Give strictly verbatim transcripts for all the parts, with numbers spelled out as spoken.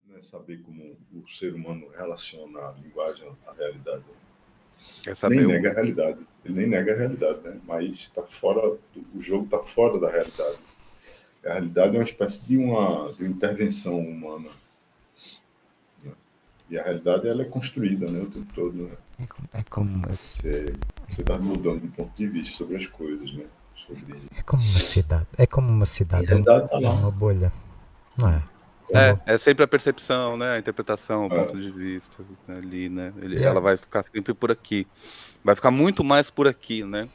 Não é saber como o ser humano relaciona a linguagem à realidade. Quer saber Nem o- nega a realidade. Ele nem nega a realidade, né? Mas está fora, o jogo está fora da realidade. A realidade é uma espécie de uma, de uma intervenção humana. Né? E a realidade ela é construída, né, o tempo todo. Né? É como, é como uma, ci- Você está mudando de ponto de vista sobre as coisas, né? Sobre... é como uma cidade. É como uma A cidade, é, um- realidade está é lá. uma bolha. Não é? É, é sempre a percepção, né? A interpretação, o É. ponto de vista ali, né? Ele- Yeah. Ela vai ficar sempre por aqui. Vai ficar muito mais por aqui, né?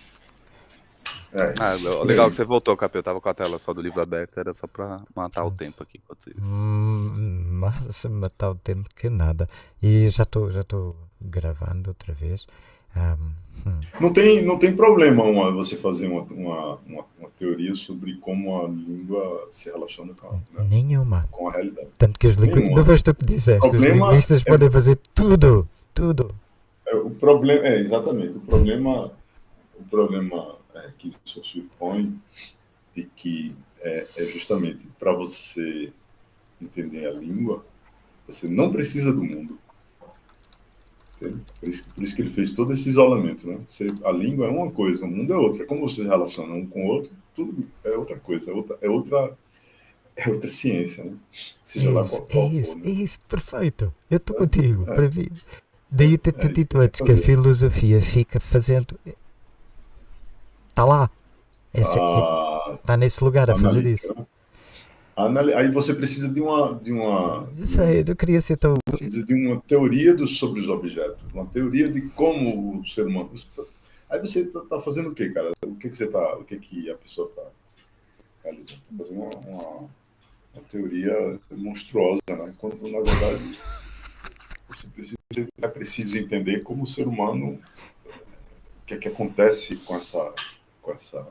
É, Ah, isso legal aí. que você voltou, Capê. Eu tava com a tela só do livro aberto, era só pra matar o tempo aqui enquanto isso. Hum, Mas se matar o tempo que nada. E já estou já estou gravando outra vez. Ahm, hum. Não tem, não tem problema uma, você fazer uma, uma, uma, uma teoria sobre como a língua se relaciona com a, né, Nenhuma. com a realidade. Tanto que os linguistas, Nenhuma. não foste tu que disseste, os Problema linguistas é- podem fazer tudo, tudo. É, o problema é exatamente o problema, o problema é, que o senhor põe e que é, é justamente para você entender a língua, você não precisa do mundo. Entende? Por isso, por isso que ele fez todo esse isolamento, né? Você, a língua é uma coisa, o mundo é outra. Como você se relaciona um com o outro, tudo é outra coisa, é outra, é outra, é outra ciência, né? Seja É lá isso, qual, é qual isso, for. é Né? isso, perfeito. Eu estou contigo, é. para mim. Daí eu ter É isso dito que eu antes quero que a fazer. filosofia fica fazendo. Está lá. Está Ah, tá nesse lugar a fazer isso. analítica, né? Anali- Aí você precisa de uma, de uma, Isso aí, eu não queria ser tão. precisa de uma teoria dos, sobre os objetos, uma teoria de como o ser humano. Aí você está tá fazendo o quê, cara? O que que você tá, o que que a pessoa está realizando? Tá fazendo uma, uma, uma teoria monstruosa, né? Quando na verdade você precisa, é preciso entender como o ser humano, o que é que acontece com essa, com essa,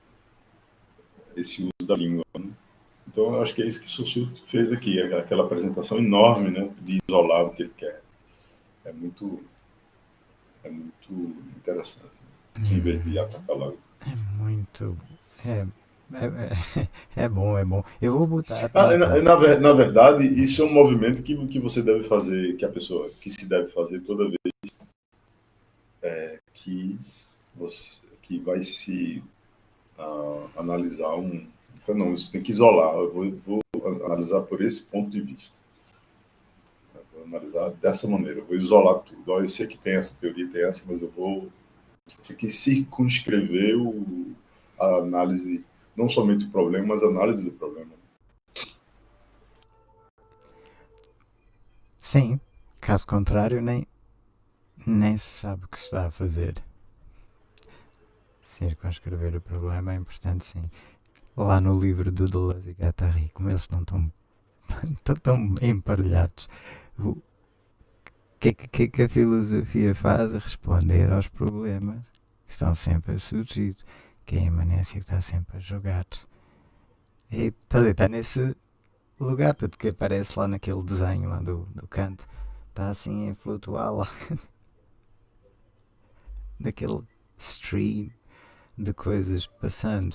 esse uso da língua. Né? Então, eu acho que é isso que o Sussu fez aqui, aquela apresentação enorme, né, de isolar o que ele quer. É muito, é muito interessante, né? Em vez de atacar logo. É muito. É, é, é, é bom, é bom. Eu vou botar. Ah, na, na, ver- na verdade, isso é um movimento que, que você deve fazer, que a pessoa, que se deve fazer toda vez é, que, você, que vai se uh, analisar um fenômeno. Você tem que isolar. Eu vou, vou analisar por esse ponto de vista. Vou analisar dessa maneira, eu vou isolar tudo. Ó, eu sei que tem essa teoria, tem essa, mas eu vou ter que circunscrever o, a análise, não somente o problema, mas a análise do problema. Sim, caso contrário, nem, nem se sabe o que se está a fazer. Circunscrever o problema é importante, sim. Lá no livro do Deleuze e Guattari, como eles não estão tão, tão emparelhados, o que, que, que a filosofia faz? Responder aos problemas que estão sempre a surgir, que é a imanência que está sempre a jogar. E está, está nesse lugar, tanto que aparece lá naquele desenho lá do, do canto, está assim a flutuar lá, naquele stream de coisas passando.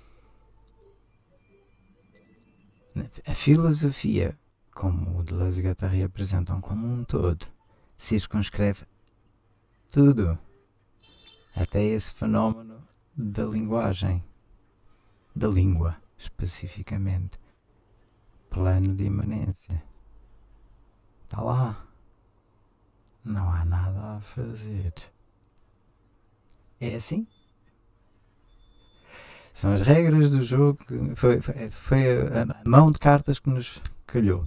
A filosofia, como o Deleuze e Guattari apresentam como um todo, circunscreve tudo, até esse fenómeno da linguagem, da língua, especificamente. Plano de imanência. Está lá. Não há nada a fazer. É assim? São as regras do jogo. Foi, foi, foi a, a mão de cartas que nos calhou.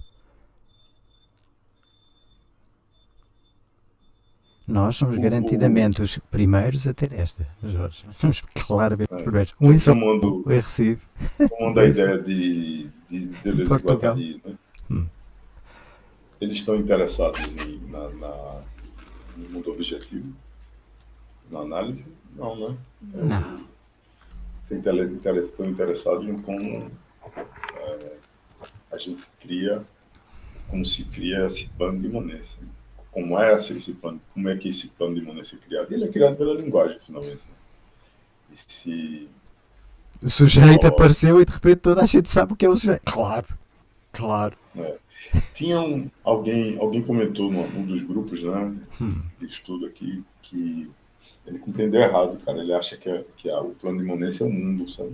Nós somos O- garantidamente os primeiros a ter esta, Jorge. Somos claramente os É. primeiros. Um em São Tomando- Paulo, em Recife. Tomando a ideia de, de Deleuze e Portugal. Guattari, né? Hum. Eles estão interessados em, na, na, no mundo objetivo, na análise? Não, né? Não. Tem tele- inter- Estão interessados em como é, a gente cria, como se cria esse plano de imanência. Como é esse, esse plano, como é que esse plano de imanência é criado? Ele é criado pela linguagem, finalmente. E se O sujeito Oh. apareceu e de repente toda a gente sabe o que é o sujeito. Claro, claro. É. Tinha um, alguém, alguém comentou num um dos grupos, né, Hum. de estudo aqui, que ele compreendeu errado, cara. Ele acha que, é, que é, o plano de imanência é o mundo, sabe?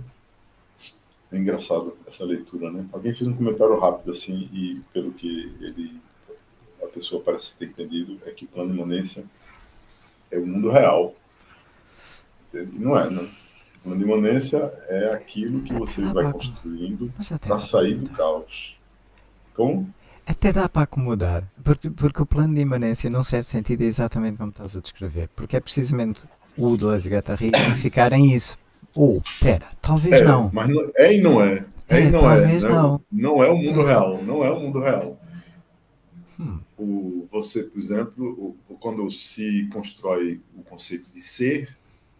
É engraçado essa leitura, né? Alguém fez um comentário rápido assim, e pelo que ele, a pessoa parece ter entendido, é que o plano de imanência é o mundo real. Entende? Não é, né? O plano de imanência é aquilo que você Até dá vai para construindo mas até para dá para sair do acomodar. caos. Como? Até dá para acomodar. Porque, porque o plano de imanência, num certo sentido, é exatamente como estás a descrever. Porque é precisamente o Deleuze e Guattari identificarem isso. Ou, pera, talvez É, não. mas não, é e não é. É e É, não é. talvez Né? não. Não é o mundo É. real. Não é o mundo real. Hum. O, você, por exemplo, o, quando se constrói o conceito de ser,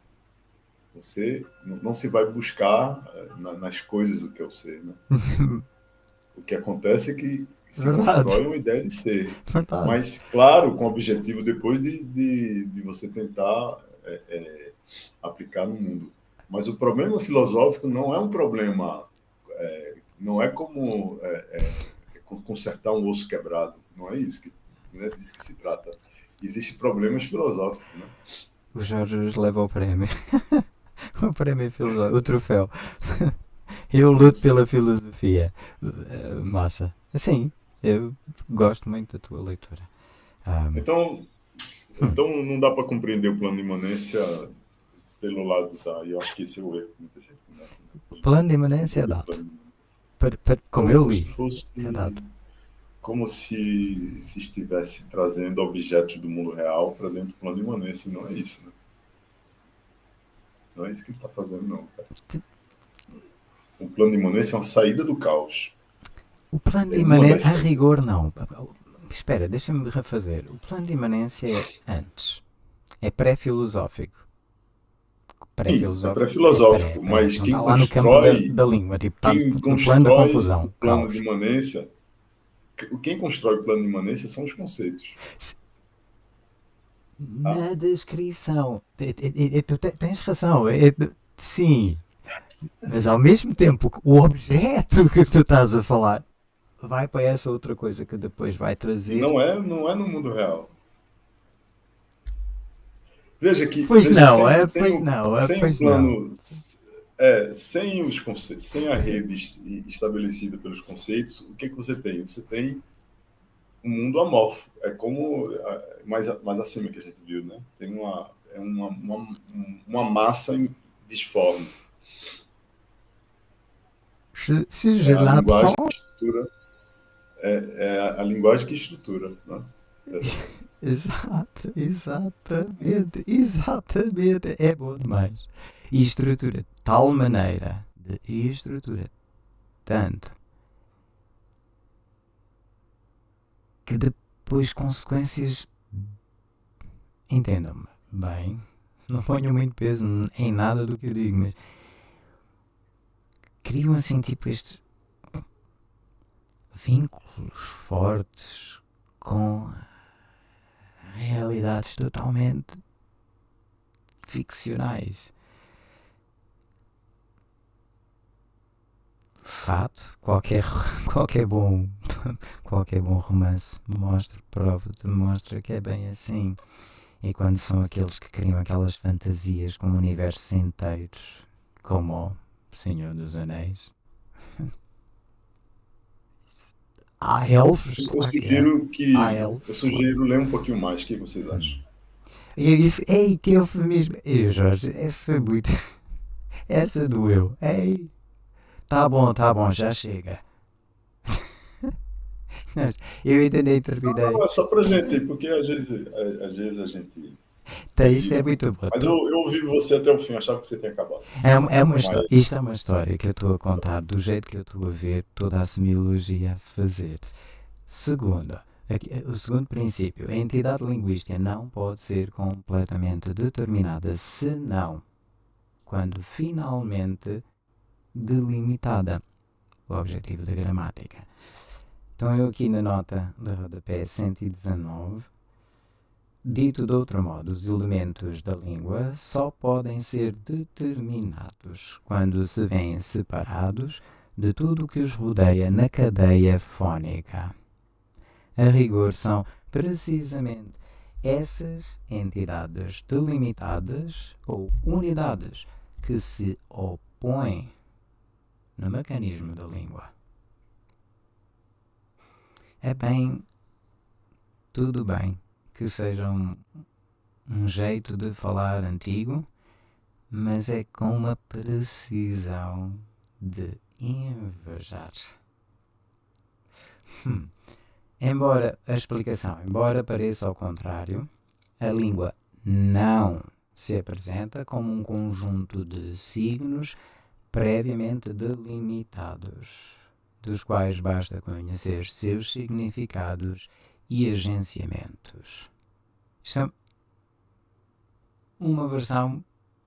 você não, não se vai buscar na, nas coisas do que é o ser. Né? O que acontece é que se Verdade. constrói uma ideia de ser. Verdade. Mas, claro, com o objetivo depois de, de, de você tentar é, é, aplicar no mundo. Mas o problema filosófico não é um problema, é, não é como é, é, consertar um osso quebrado. Não é isso que, não é disso que se trata. Existem problemas filosóficos, né? O Jorge leva o prémio. O prémio filosófico, o troféu. Eu luto pela filosofia. Uh, massa. Sim, eu gosto muito da tua leitura. Um, Então, hum. então não dá para compreender o plano de imanência pelo lado da... Eu acho que esse é o erro que muita gente... Né? O plano de imanência é dado. Para, para, como eu li, fosse, é dado. Como se, se estivesse trazendo objetos do mundo real para dentro do plano de imanência. Não é isso, né? Não é isso que ele está fazendo, não. Cara. O plano de imanência é uma saída do caos. O plano de É imanência, a rigor, não. Espera, deixa-me refazer. O plano de imanência é antes. É pré-filosófico. Pré-filosófico. É pré-filosófico, pré, mas não quem está lá constrói, no campo da, da língua, tipo, quem no constrói plano da confusão. o plano caos. de imanência, quem constrói o plano de imanência são os conceitos. Na ah. descrição. Tu tens razão. Sim. Mas ao mesmo tempo, o objeto que tu estás a falar vai para essa outra coisa que depois vai trazer. Não é, não é no mundo real. Veja que. Pois veja, não, sem, é, sem pois o, não, é, sem pois o plano. não. É, sem os conceitos, sem a rede estabelecida pelos conceitos, o que, é que você tem? Você tem um mundo amorfo. É como mais, mais acima que a gente viu, né? Tem uma, é uma, uma, uma massa disforme. Se é a linguagem que estrutura, é, é a linguagem que estrutura, né? Exato, exatamente, exatamente, é bom demais. E estrutura de tal maneira, de estrutura tanto, que depois consequências, entendam-me bem, não ponho muito peso em nada do que eu digo, mas criam assim tipo estes vínculos fortes com realidades totalmente ficcionais. Fato, qualquer, qualquer bom qualquer bom romance mostra, prova, demonstra que é bem assim. E quando são aqueles que criam aquelas fantasias com universos inteiros, como o Senhor dos Anéis, há elfos. Eu sugiro que há elfos. Eu sugiro ler um pouquinho mais. O que vocês acham? Eu disse, ei, que eufemismo. Ei, Jorge, essa foi muito. Essa doeu. Ei, tá bom, tá bom, já chega. Eu ainda nem terminei. Não, não, é só pra gente, porque às vezes, às vezes a gente. Tá, isto é muito bom. Mas eu, eu ouvi você até o fim, achava que você tinha acabado. É, é uma história, isto é uma história que eu estou a contar do jeito que eu estou a ver toda a semiologia a se fazer. Segundo, o segundo princípio, a entidade linguística não pode ser completamente determinada, senão quando finalmente delimitada. O objetivo da gramática. Então eu aqui na nota de rodapé cento e dezanove, dito de outro modo, os elementos da língua só podem ser determinados quando se veem separados de tudo o que os rodeia na cadeia fónica. A rigor, são precisamente essas entidades delimitadas ou unidades que se opõem no mecanismo da língua. É bem, tudo bem que seja um, um jeito de falar antigo, mas é com uma precisão de invejar. Hum. Embora a explicação, embora pareça ao contrário, a língua não se apresenta como um conjunto de signos previamente delimitados, dos quais basta conhecer seus significados e agenciamentos. Isto é uma versão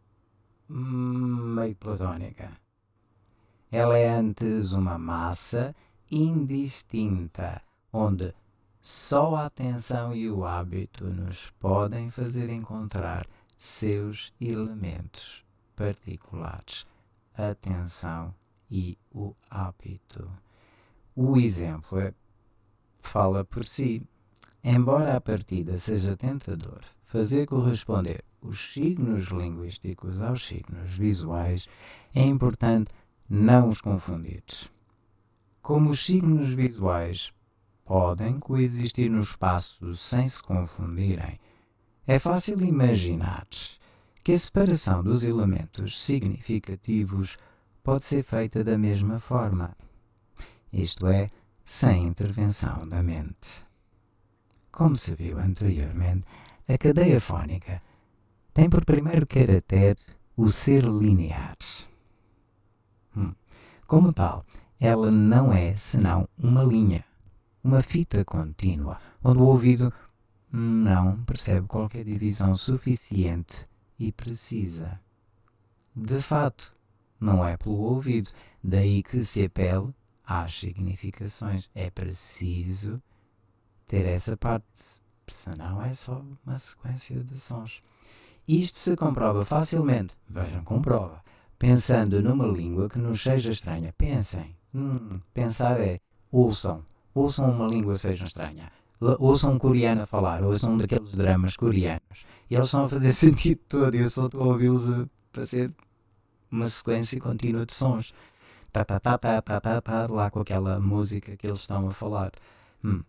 meio platónica. Ela é antes uma massa indistinta, onde só a atenção e o hábito nos podem fazer encontrar seus elementos particulares. Atenção e o hábito. O exemplo é, fala por si. Embora a partida seja tentador fazer corresponder os signos linguísticos aos signos visuais, é importante não os confundir. Como os signos visuais podem coexistir no espaço sem se confundirem, é fácil imaginar que a separação dos elementos significativos pode ser feita da mesma forma, isto é, sem intervenção da mente. Como se viu anteriormente, a cadeia fónica tem por primeiro caractere o ser linear. Hum. Como tal, ela não é senão uma linha, uma fita contínua, onde o ouvido não percebe qualquer divisão suficiente e precisa. De fato, não é pelo ouvido, daí que se apela às significações. É preciso ter essa parte, senão é só uma sequência de sons. Isto se comprova facilmente, vejam, comprova, pensando numa língua que nos seja estranha. Pensem, hum, pensar é, ouçam, ouçam uma língua seja estranha. Ouçam um coreano a falar, ouçam um daqueles dramas coreanos. E eles estão a fazer sentido todo, e eu só estou a ouvi-los a fazer uma sequência contínua de sons. Tá, tá, tá, tá, tá, tá, tá, lá com aquela música que eles estão a falar. Hum.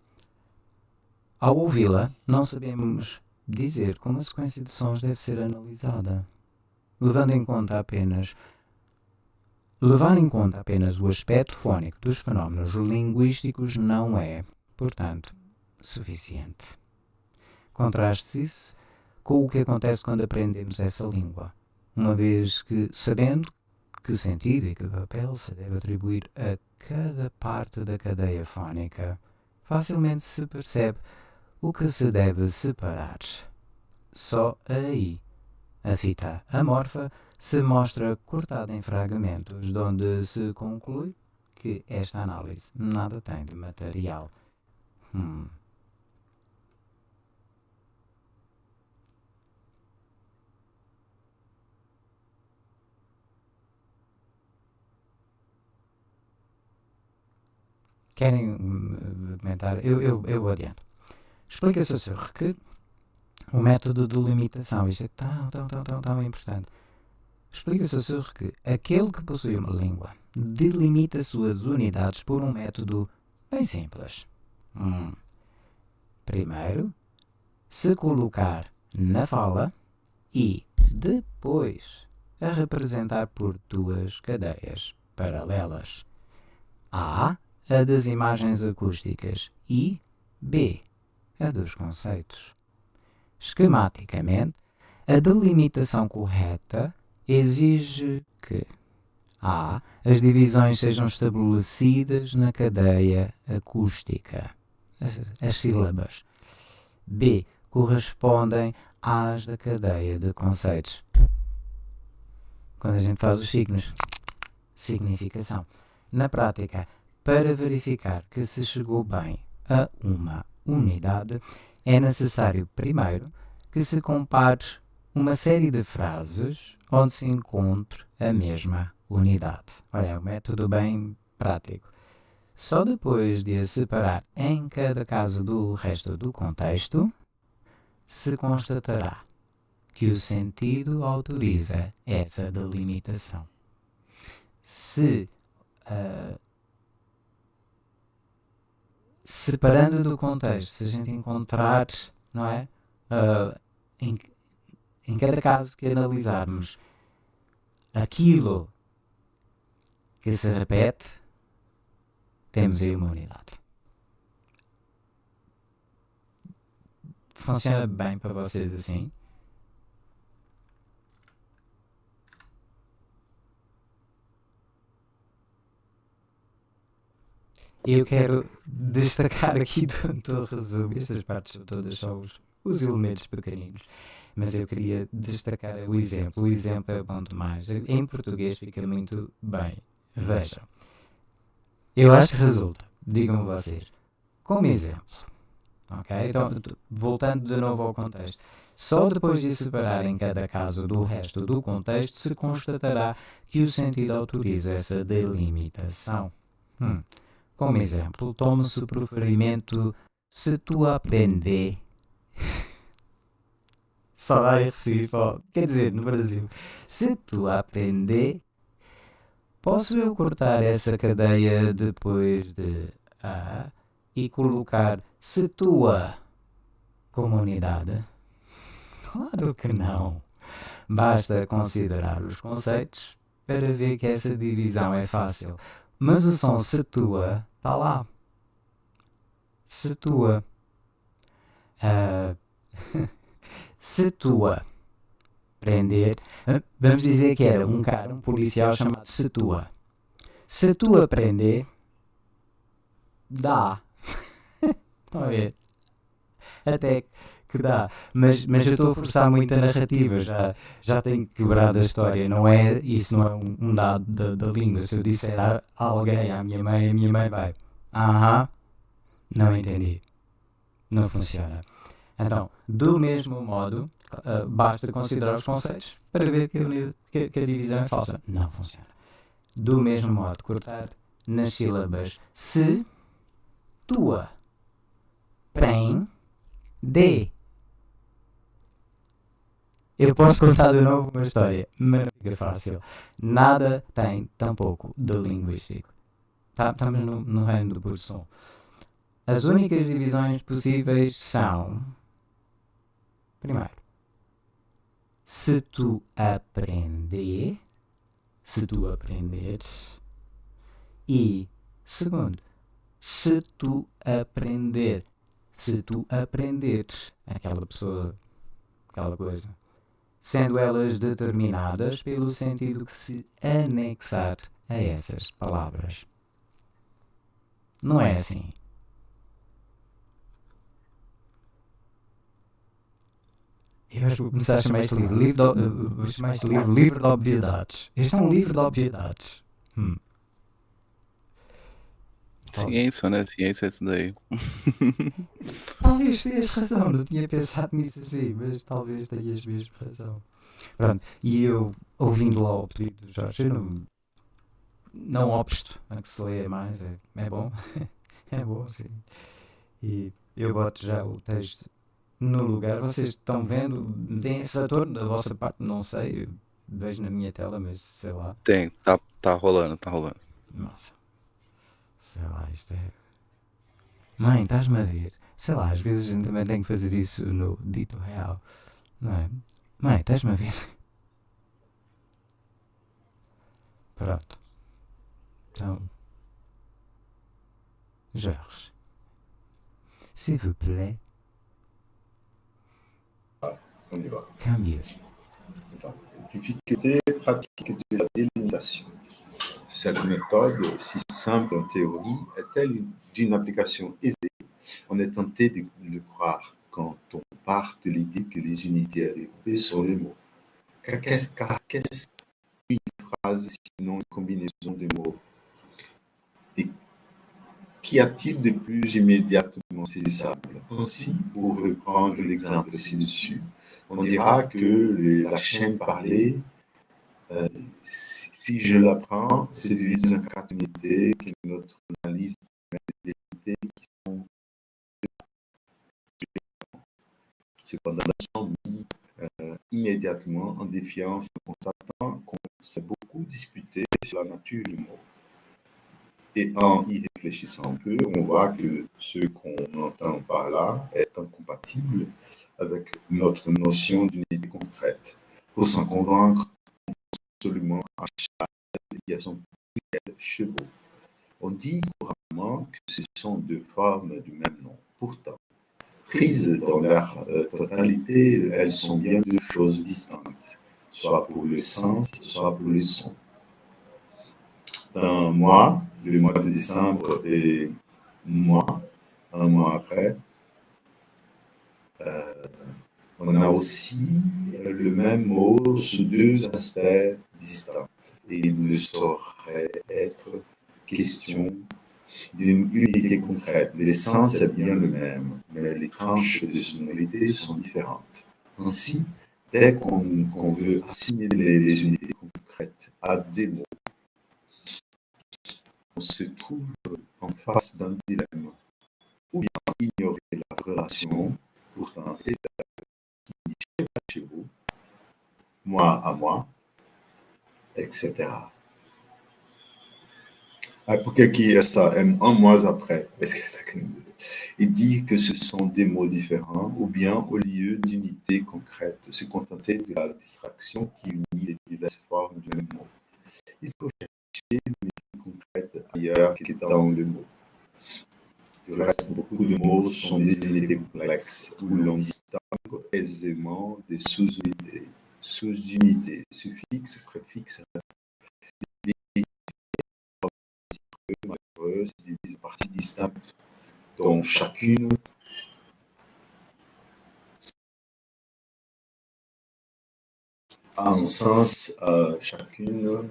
Ao ouvi-la, não sabemos dizer como a sequência de sons deve ser analisada. Levando em conta apenas Levar em conta apenas o aspecto fónico dos fenómenos linguísticos não é, portanto, suficiente. Contraste-se isso com o que acontece quando aprendemos essa língua, uma vez que, sabendo que sentido e que papel se deve atribuir a cada parte da cadeia fónica, facilmente se percebe o que se deve separar. Só aí a fita amorfa se mostra cortada em fragmentos, de onde se conclui que esta análise nada tem de material. Hum. Querem uh, comentar? Eu, eu, eu adianto. Explica-se a Seurre que o método de limitação, isto é tão, tão, tão, tão, tão importante. Explica-se a Seurre que aquele que possui uma língua delimita suas unidades por um método bem simples. Hum. Primeiro, se colocar na fala e depois a representar por duas cadeias paralelas. A, a das imagens acústicas e B, a dos conceitos. Esquematicamente, a delimitação correta exige que A, as divisões sejam estabelecidas na cadeia acústica, as, as sílabas. B, correspondem às da cadeia de conceitos. Quando a gente faz os signos, significação. Na prática, para verificar que se chegou bem a uma unidade, é necessário primeiro que se compare uma série de frases onde se encontre a mesma unidade. Olha, é um método bem prático. Só depois de a separar em cada caso do resto do contexto, se constatará que o sentido autoriza essa delimitação. Se, uh, separando do contexto, se a gente encontrar, não é, uh, em, em cada caso que analisarmos aquilo que se repete, temos aí uma unidade. Funciona bem para vocês assim? Eu quero destacar aqui do, do resumo, estas partes todas são os, os elementos pequeninos, mas eu queria destacar o exemplo. O exemplo é o ponto mais. Em português fica muito bem. Vejam. Eu acho que resulta, digam vocês, como exemplo. Ok? Então, voltando de novo ao contexto. Só depois de separar em cada caso do resto do contexto se constatará que o sentido autoriza essa delimitação. Hum. Como exemplo, toma-se o proferimento se tu aprender. Só vai Recife, ó. Quer dizer, no Brasil. Se tu aprender, posso eu cortar essa cadeia depois de a e colocar se tua comunidade? Claro que não. Basta considerar os conceitos para ver que essa divisão é fácil. Mas o som se tua está lá. Se tua. Uh, se tua. Prender. Uh, vamos dizer que era um cara, um policial chamado se tua. Se tua prender. Dá. Estão a ver? Até que dá. Mas, mas eu estou a forçar muito a narrativa. Já, já tenho quebrado a história. Não é, isso não é um, um dado da, da língua. Se eu disser a alguém, à minha mãe, a minha mãe vai. Aham. Não entendi. Não funciona. Então, do mesmo modo, uh, basta considerar os conceitos para ver que, que, que a divisão é falsa. Não funciona. Do mesmo modo, cortar nas sílabas se, tua, prem, de. Eu posso contar de novo uma história, mas não fica fácil. Nada tem tão pouco de linguístico. Tá, estamos no, no reino do puro som. As únicas divisões possíveis são... Primeiro, se tu aprender, se tu aprenderes. E, segundo, se tu aprender, se tu aprenderes aquela pessoa, aquela coisa. Sendo elas determinadas pelo sentido que se anexar a essas palavras. Não é assim. Eu acho que vou começar a chamar este livro livro de, uh, vou chamar este livro livro de obviedades. Este é um livro de obviedades. Hum. Ciência, né? Ciência é isso daí. Talvez tenhas razão, não tinha pensado nisso assim, mas talvez tenhas mesmo razão. Pronto, e eu, ouvindo lá o pedido do Jorge, eu não, não obsto a que se leia mais, é, é bom, é bom, sim. E eu boto já o texto no lugar, vocês estão vendo, tem esse retorno da vossa parte, não sei, eu vejo na minha tela, mas sei lá. Tem, tá, tá rolando, tá rolando. Nossa. Sei lá, isto é... Mãe, estás-me a ver? Sei lá, às vezes a gente também tem que fazer isso no dito real. Não é? Mãe, estás-me a ver? Pronto. Então... Jorge. S'il vous plaît. On y va. Cambie. Donc, difficulté pratique de la délimitation. Cette méthode, si simple en théorie, est-elle d'une application aisée? On est tenté de le croire quand on part de l'idée que les unités à découper sont les mots. Car qu'est-ce qu'une phrase sinon une combinaison de mots? Et qu'y a-t-il de plus immédiatement saisissable? Ainsi, pour reprendre l'exemple ci-dessus, on dira que le, la chaîne parlée, euh, si je la prends, c'est divise en quatre unités que notre analyse Cependant, nous sommes mis euh, immédiatement en défiance en constatant qu'on s'est beaucoup disputé sur la nature du mot. Et en y réfléchissant un peu, on voit que ce qu'on entend par là est incompatible avec notre notion d'unité concrète. Pour s'en convaincre, absolument à chaque il y a son chevaux. On dit couramment que ce sont deux formes du même nom. Pourtant, prises dans leur euh, totalité, elles sont bien deux choses distinctes, soit pour le sens, soit pour le son. D'un mois, le mois de décembre et mois, un mois après, euh, on a aussi le même mot sous deux aspects distincts. Et il ne saurait être question d'une unité concrète. L'essence est bien le même, mais les tranches de sonorité sont différentes. Ainsi, dès qu'on qu'on veut assimiler les unités concrètes à des mots, on se trouve en face d'un dilemme. Ou bien ignorer la relation, pourtant et qui dit chez vous, moi à moi, et cetera. Ah, pour qui est ça, un mois après, il dit que ce sont des mots différents, ou bien au lieu d'unité concrète, se contenter de l'abstraction qui unit les diverses formes du même mot. Il faut chercher une unité concrète ailleurs que dans le mot. Du reste, beaucoup de mots sont des unités complexes où l'on distingue aisément des sous-unités. Sous-unités, suffixes, préfixes, des malheureuses, des parties distinctes, dont chacune a un sens, euh, chacune. Euh,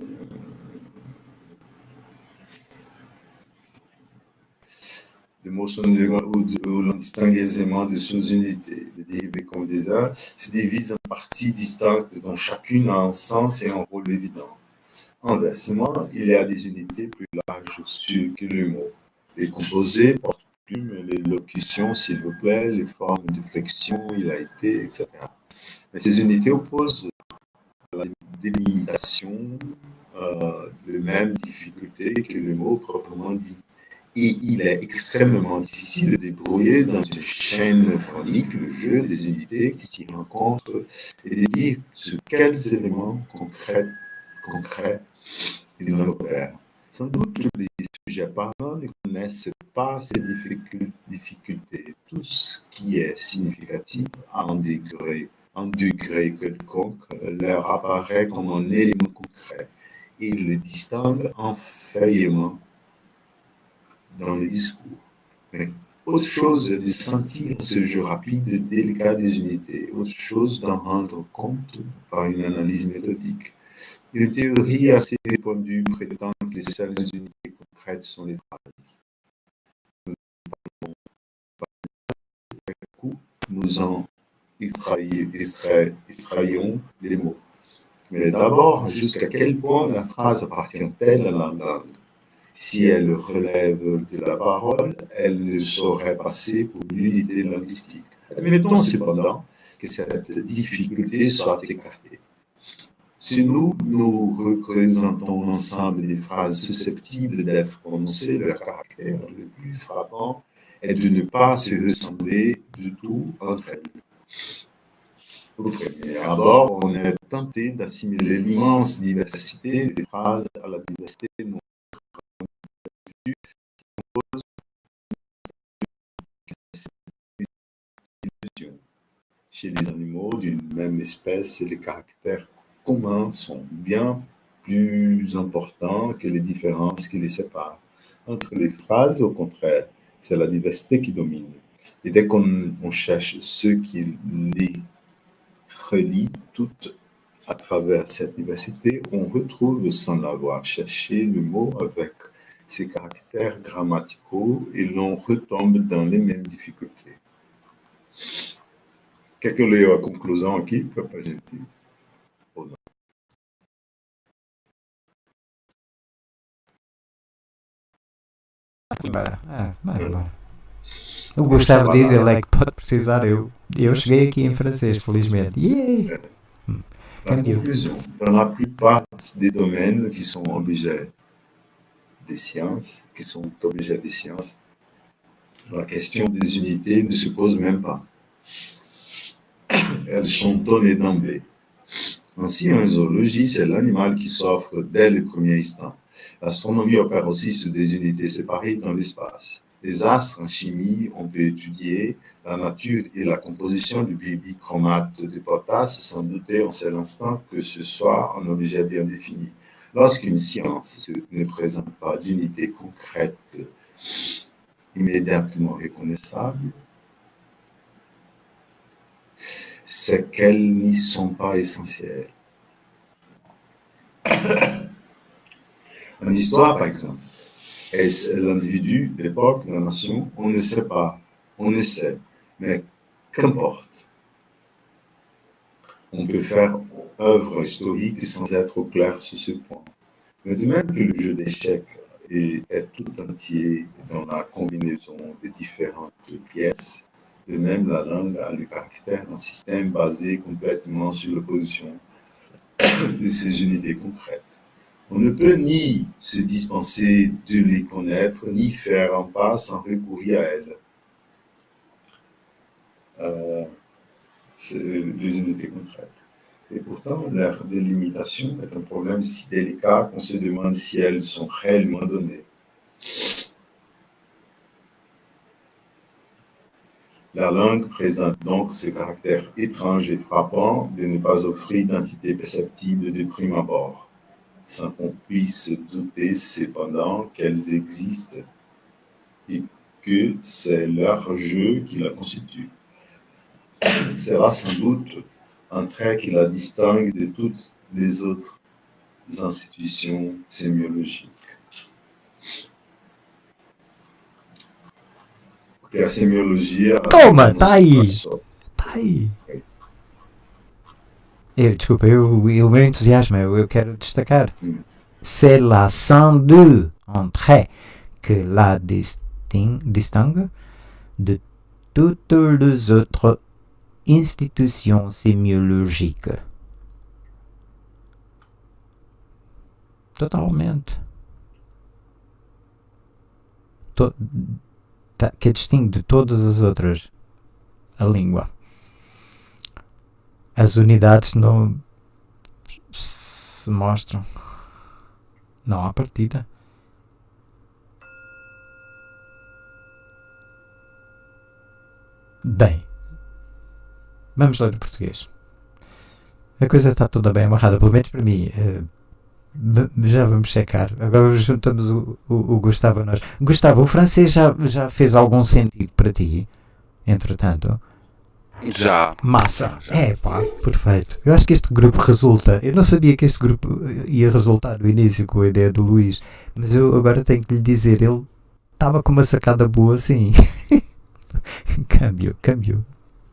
des mots sont où, où l'on distingue aisément de sous-unités. Les dérivés comme des heures se divisent en parties distinctes dont chacune a un sens et un rôle évident. Inversement, il y a des unités plus larges que le mot. Les composés, porte-plume, les locutions, s'il vous plaît, les formes de flexion, il a été, et cetera. Mais ces unités opposent à la délimitation euh, les mêmes difficultés que le mot proprement dit. Et il est extrêmement difficile de débrouiller dans une chaîne phonique le jeu des unités qui s'y rencontrent et de dire sur quels éléments concrets, concrets il en opère. Sans doute, les sujets parlants ne connaissent pas ces difficultés. Tout ce qui est significatif à un degré, un degré quelconque leur apparaît comme un élément concret et ils le distinguent enfaillement dans les discours. Mais autre chose de sentir ce jeu rapide et délicat des unités, autre chose d'en rendre compte par une analyse méthodique. Une théorie assez répandue prétend que les seules unités concrètes sont les phrases. Nous en extrayons les mots. Mais d'abord, jusqu'à quel point la phrase appartient-elle à la langue? Si elle relève de la parole, elle ne saurait passer pour l'unité linguistique. Admettons cependant que cette difficulté soit écartée. Si nous, nous représentons l'ensemble des phrases susceptibles d'être prononcées, leur caractère le plus frappant est de ne pas se ressembler du tout entre elles. Au premier abord, on est tenté d'assimiler l'immense diversité des phrases à la diversité de nos Chez les animaux d'une même espèce, les caractères communs sont bien plus importants que les différences qui les séparent. Entre les phrases, au contraire, c'est la diversité qui domine. Et dès qu'on cherche ce qui les relie toutes à travers cette diversité, on retrouve, sans l'avoir cherché, le mot avec ses caractères grammaticaux et l'on retombe dans les mêmes difficultés. Quelqu'un leu a conclusão aqui para a gente? Ou não? Bora. É, vai, É. bora. O Gustavo diz, ele é que pode precisar. Eu, eu cheguei aqui em francês, felizmente. Yeah. La conclusion, dans la plupart des domaines qui sont objets des sciences, qui sont objets des sciences, la question des unités ne se pose même pas. Elles sont données d'emblée. Ainsi, en zoologie, c'est l'animal qui s'offre dès le premier instant. L'astronomie opère aussi sur des unités séparées dans l'espace. Les astres en chimie, on peut étudier la nature et la composition du bichromate de potasse sans douter en seul instant que ce soit un objet bien défini. Lorsqu'une science ne présente pas d'unité concrète immédiatement reconnaissable, c'est qu'elles n'y sont pas essentielles. En histoire, par exemple, est-ce l'individu, l'époque, la nation? On ne sait pas, on essaie, mais qu'importe. On peut faire œuvre historique sans être au clair sur ce point. Mais de même que le jeu d'échecs est, est tout entier dans la combinaison des différentes pièces, de même la langue a le caractère d'un système basé complètement sur l'opposition de ces unités concrètes. On ne peut ni se dispenser de les connaître, ni faire un pas sans recourir à elles. Euh, c'est les unités concrètes. Et pourtant, leur délimitation est un problème si délicat qu'on se demande si elles sont réellement données. La langue présente donc ce caractère étrange et frappant de ne pas offrir d'entité perceptible de prime abord, sans qu'on puisse douter cependant qu'elles existent et que c'est leur jeu qui la constitue. C'est là sans doute un trait qui la distingue de toutes les autres institutions sémiologiques. Porque a semiologia... Toma, tá aí! Tá aí! Eu, desculpa, eu, eu, o meu entusiasmo, eu, eu quero destacar. Hum. C'est la sans deux entrées que la disting, distingue de toutes les autres institutions sémiologiques. Totalmente. To, tá, que distingue de todas as outras a língua. As unidades não se mostram. Não há partida. Bem, vamos ler o português. A coisa está toda bem amarrada, pelo menos para mim. Uh, já vamos checar. Agora juntamos o, o, o Gustavo a nós. Gustavo, o francês já, já fez algum sentido para ti? Entretanto? Já. Massa. Já, já. É pá, perfeito. Eu acho que este grupo resulta. Eu não sabia que este grupo ia resultar no início com a ideia do Luís, mas eu agora tenho que lhe dizer, ele estava com uma sacada boa assim. Câmbio, câmbio.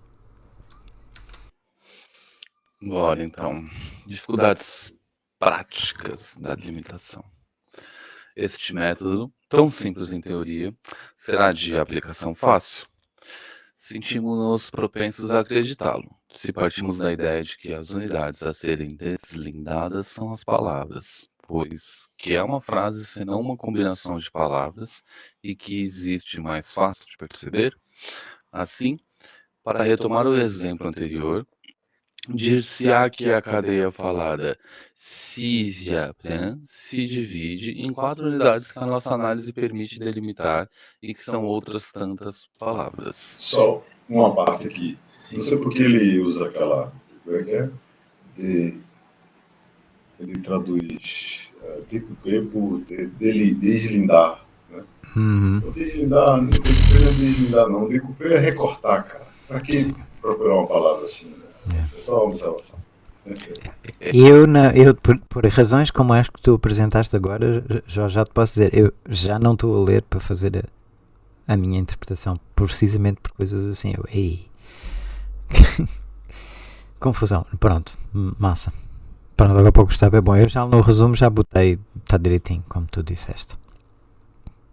Bora então. Dificuldades práticas da delimitação. Este método, tão simples em teoria, será de aplicação fácil. Sentimos-nos propensos a acreditá-lo, se partimos da ideia de que as unidades a serem deslindadas são as palavras, pois que é uma frase senão uma combinação de palavras e que existe mais fácil de perceber. Assim, para retomar o exemplo anterior, dir-se-á que a cadeia falada Cisjaplan se divide em quatro unidades que a nossa análise permite delimitar e que são outras tantas palavras. Só uma parte aqui. Sim. Não sei por que ele usa aquela... Como é que é? De, ele traduz uh, decouper por de, de, deslindar. Né? Uhum. Não deslindar, não decouper não é deslindar, não. Decouper é recortar, cara. Para que procurar uma palavra assim? Né? É só uma observação. Eu, na, eu por, por razões como as que tu apresentaste agora, já, já te posso dizer, eu já não estou a ler para fazer a, a minha interpretação, precisamente por coisas assim. Eu, ei. Confusão. Pronto, massa. Pronto, agora para o Gustavo é bom. Eu já no resumo já botei, está direitinho, como tu disseste.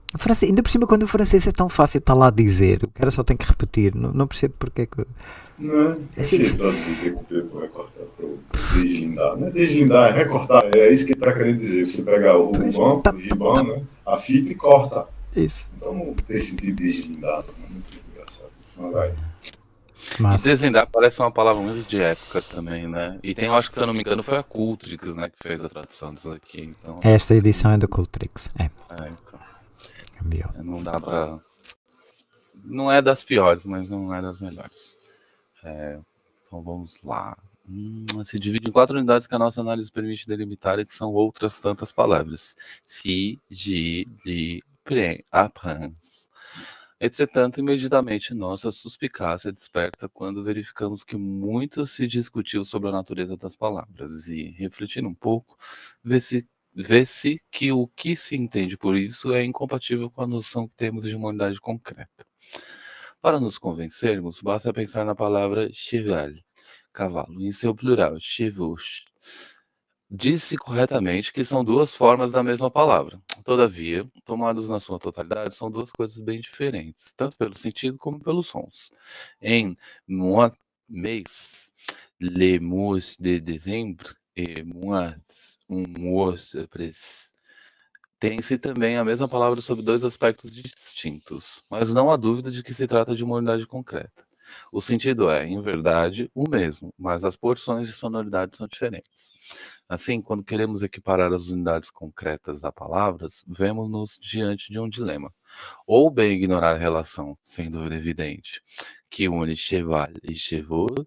Francês, ainda por cima, quando o francês é tão fácil, está lá a dizer, o cara só tem que repetir, não, não percebo porque é que. Não, é que traduzir, é cortar, deslindar. Não é deslindar, é recortar. É isso que ele está querendo dizer. Você pega o rubão, tá, o ribão, tá, né? A fita e corta. Isso. Então não tem sentido deslindar. Não é muito engraçado. Mas vai. E deslindar parece uma palavra muito de época também, né? E tem, eu acho que se eu não me engano, foi a Cultrix, né, que fez a tradução disso aqui. Então, esta edição é do Cultrix. É. É, então. Cambiou. Não dá pra. Não é das piores, mas não é das melhores. É, então vamos lá. Hum, se divide em quatro unidades que a nossa análise permite delimitar e que são outras tantas palavras. Si, ji, li, pre, apans. Entretanto, imediatamente nossa suspicácia desperta quando verificamos que muito se discutiu sobre a natureza das palavras e, refletindo um pouco, vê-se vê-se que o que se entende por isso é incompatível com a noção que temos de uma unidade concreta. Para nos convencermos, basta pensar na palavra cheval, cavalo, em seu plural, chevaux. Diz-se corretamente que são duas formas da mesma palavra. Todavia, tomadas na sua totalidade, são duas coisas bem diferentes, tanto pelo sentido como pelos sons. Em mois, mês, les mois de dezembro e mois, um mois pres. Tem-se também a mesma palavra sob dois aspectos distintos, mas não há dúvida de que se trata de uma unidade concreta. O sentido é, em verdade, o mesmo, mas as porções de sonoridade são diferentes. Assim, quando queremos equiparar as unidades concretas a palavras, vemos-nos diante de um dilema. Ou bem ignorar a relação, sem dúvida evidente, que une cheval e chevaux,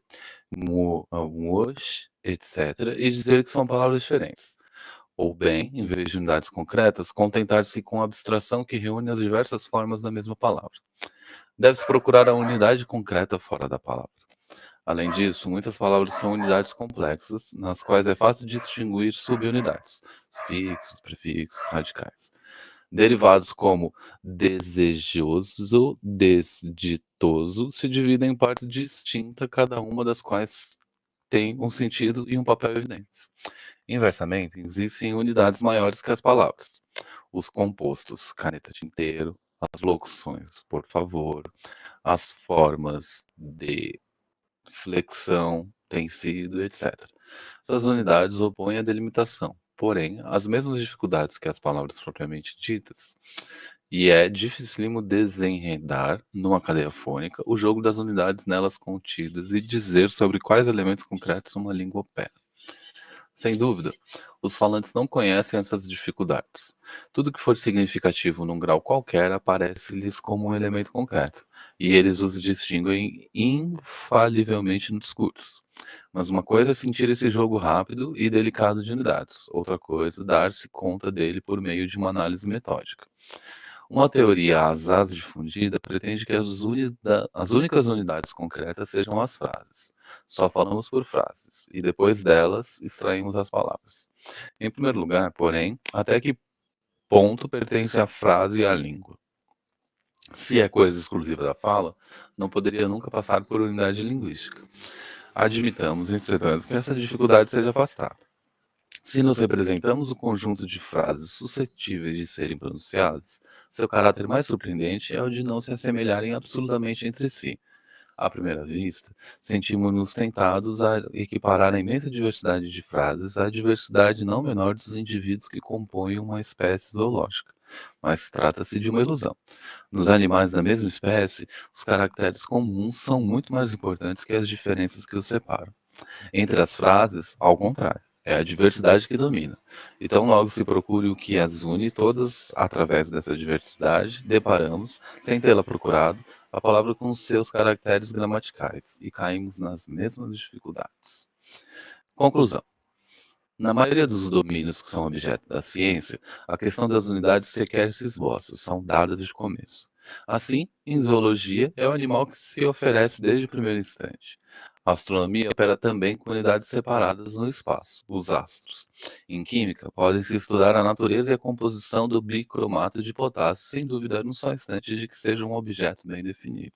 mois, etcétera, e dizer que são palavras diferentes. Ou bem, em vez de unidades concretas, contentar-se com a abstração que reúne as diversas formas da mesma palavra. Deve-se procurar a unidade concreta fora da palavra. Além disso, muitas palavras são unidades complexas, nas quais é fácil distinguir subunidades, sufixos, prefixos, radicais. Derivados como desejoso, desditoso, se dividem em partes distintas, cada uma das quais tem um sentido e um papel evidentes. Inversamente, existem unidades maiores que as palavras. Os compostos, caneta tinteiro, as locuções, por favor, as formas de flexão, tem sido, etcétera. Essas unidades opõem a delimitação, porém, as mesmas dificuldades que as palavras propriamente ditas, e é dificílimo desenredar, numa cadeia fônica, o jogo das unidades nelas contidas e dizer sobre quais elementos concretos uma língua opera. Sem dúvida, os falantes não conhecem essas dificuldades. Tudo que for significativo num grau qualquer aparece-lhes como um elemento concreto, e eles os distinguem infalivelmente no discurso. Mas uma coisa é sentir esse jogo rápido e delicado de unidades, outra coisa, dar-se conta dele por meio de uma análise metódica. Uma teoria asaz difundida pretende que as, unida- as únicas unidades concretas sejam as frases. Só falamos por frases, e depois delas extraímos as palavras. Em primeiro lugar, porém, até que ponto pertence a frase e à língua? Se é coisa exclusiva da fala, não poderia nunca passar por unidade linguística. Admitamos, entretanto, que essa dificuldade seja afastada. Se nos representamos o conjunto de frases suscetíveis de serem pronunciadas, seu caráter mais surpreendente é o de não se assemelharem absolutamente entre si. À primeira vista, sentimos-nos tentados a equiparar a imensa diversidade de frases à diversidade não menor dos indivíduos que compõem uma espécie zoológica. Mas trata-se de uma ilusão. Nos animais da mesma espécie, os caracteres comuns são muito mais importantes que as diferenças que os separam. Entre as frases, ao contrário. É a diversidade que domina. Então, logo se procure o que as une todas, através dessa diversidade, deparamos, sem tê-la procurado, a palavra com seus caracteres gramaticais, e caímos nas mesmas dificuldades. Conclusão. Na maioria dos domínios que são objeto da ciência, a questão das unidades sequer se esboça, são dadas de começo. Assim, em zoologia, é o animal que se oferece desde o primeiro instante. A astronomia opera também com unidades separadas no espaço, os astros. Em química, pode-se estudar a natureza e a composição do bicromato de potássio, sem dúvida num só instante de que seja um objeto bem definido.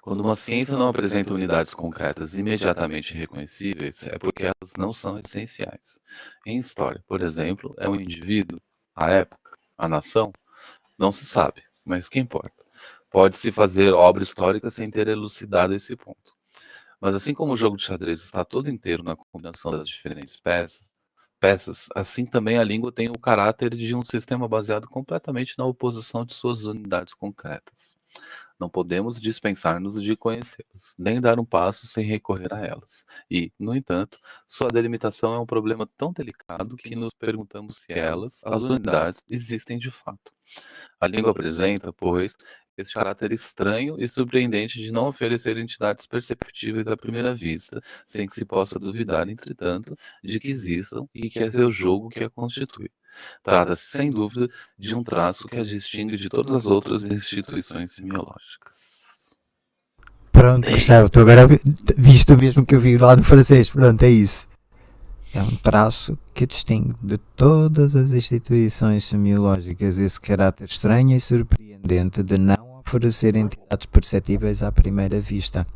Quando uma ciência não apresenta unidades concretas imediatamente reconhecíveis, é porque elas não são essenciais. Em história, por exemplo, é um indivíduo, a época, a nação? Não se sabe, mas que importa? Pode-se fazer obra histórica sem ter elucidado esse ponto. Mas assim como o jogo de xadrez está todo inteiro na combinação das diferentes peças, peças, assim também a língua tem o caráter de um sistema baseado completamente na oposição de suas unidades concretas. Não podemos dispensar-nos de conhecê-las, nem dar um passo sem recorrer a elas. E, no entanto, sua delimitação é um problema tão delicado que nos perguntamos se elas, as unidades, existem de fato. A língua apresenta, pois, esse caráter estranho e surpreendente de não oferecer entidades perceptíveis à primeira vista, sem que se possa duvidar, entretanto, de que existam e que é seu jogo que a constitui. Trata-se, sem dúvida, de um traço que a distingue de todas as outras instituições semiológicas. Pronto, Gustavo, tu agora viste o mesmo que eu vi lá no francês. Pronto, é isso. É um traço que distingue de todas as instituições semiológicas esse caráter estranho e surpreendente de não oferecer entidades perceptíveis à primeira vista.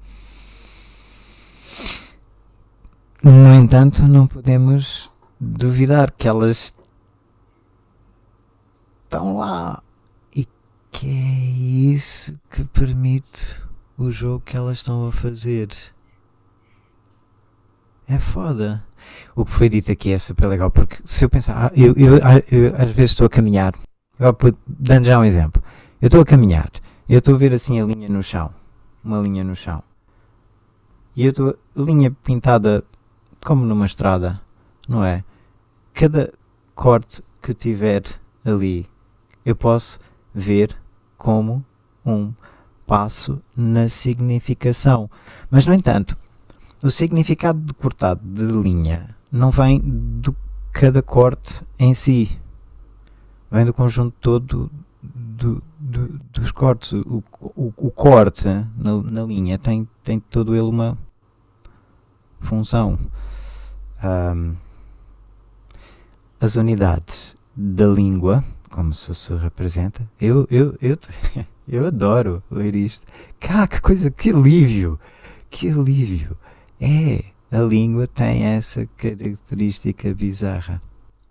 No entanto, não podemos duvidar que elas estão lá e que é isso que permite o jogo que elas estão a fazer. É foda. O que foi dito aqui é super legal, porque se eu pensar, ah, eu, eu, eu às vezes estou a caminhar, eu, dando já um exemplo, eu estou a caminhar, eu estou a ver assim a linha no chão, uma linha no chão, e eu estou, a linha pintada como numa estrada, não é? Cada corte que tiver ali, eu posso ver como um passo na significação, mas no entanto, o significado de cortado de linha não vem de cada corte em si, vem do conjunto todo do, do, dos cortes. O, o, o corte na, na linha tem, tem todo ele uma função. Um, as unidades da língua, como se representa, eu, eu, eu, eu adoro ler isto. Cá, que coisa, que alívio, que alívio. É, a língua tem essa característica bizarra.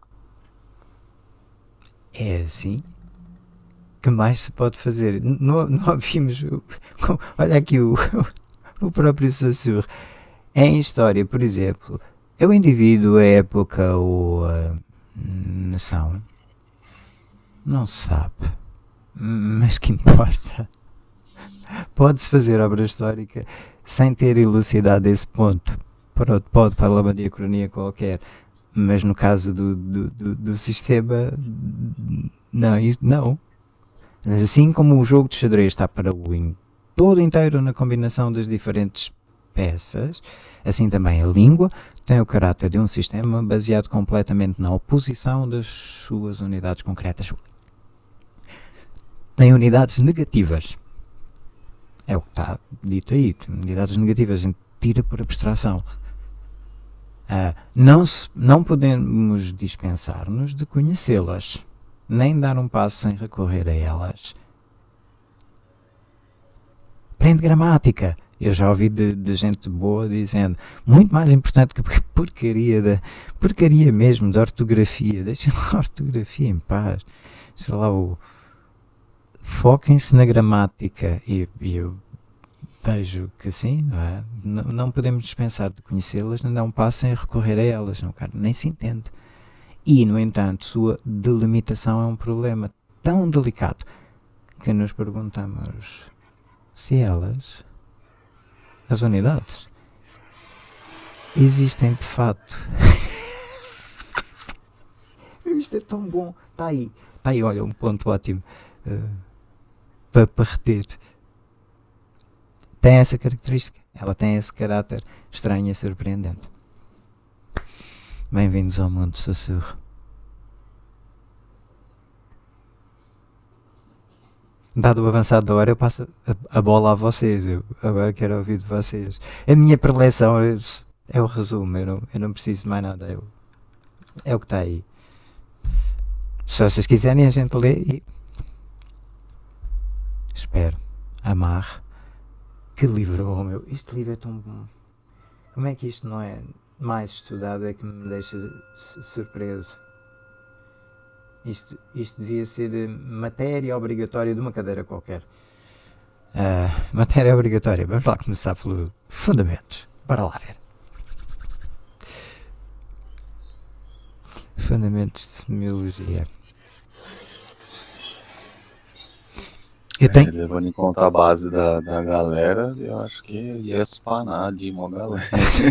É assim que mais se pode fazer. Não, não vimos, olha aqui o, o próprio Saussure. Em história, por exemplo, é o indivíduo, a época ou a nação? Não se sabe. Mas que importa? Pode-se fazer obra histórica sem ter elucidado esse ponto. Pode, pode para uma diacronia qualquer, mas no caso do, do, do, do sistema, não, não. Assim como o jogo de xadrez está para o win todo inteiro na combinação das diferentes peças, assim também a língua tem o caráter de um sistema baseado completamente na oposição das suas unidades concretas. Tem unidades negativas. É o que está dito aí. Unidades negativas, a gente tira por abstração. Uh, não, se, não podemos dispensar-nos de conhecê-las, nem dar um passo sem recorrer a elas. Aprende gramática. Eu já ouvi de, de gente boa dizendo, muito mais importante que porcaria, da, porcaria mesmo da ortografia. Deixem lá a ortografia em paz. Sei lá, o... foquem-se na gramática. E, e eu vejo que sim, não é? Não, não podemos dispensar de conhecê-las, nem dar um passo sem recorrer a elas. Não, cara, nem se entende. E, no entanto, sua delimitação é um problema tão delicado que nos perguntamos se elas, as unidades, existem de fato. Isto é tão bom. Está aí, está aí, olha, um ponto ótimo uh, para, para reter. Tem essa característica, ela tem esse caráter estranho e surpreendente. Bem-vindos ao mundo Saussure. Dado o avançado da hora, eu passo a, a bola a vocês. Eu agora quero ouvir de vocês. A minha preleção é o resumo. Eu não, eu não preciso de mais nada. Eu, é o que está aí. Se vocês quiserem, a gente lê e... espero, amarre Que livro bom, meu. Este livro é tão bom. Como é que isto não é mais estudado? É que me deixa surpreso. Isto, isto devia ser matéria obrigatória de uma cadeira qualquer. Uh, matéria obrigatória. Vamos lá começar pelo fundamentos. Bora lá ver. Fundamentos de semiologia. Eu tenho... É, levando em conta a base da, da galera, eu acho que ia espanar de uma galera.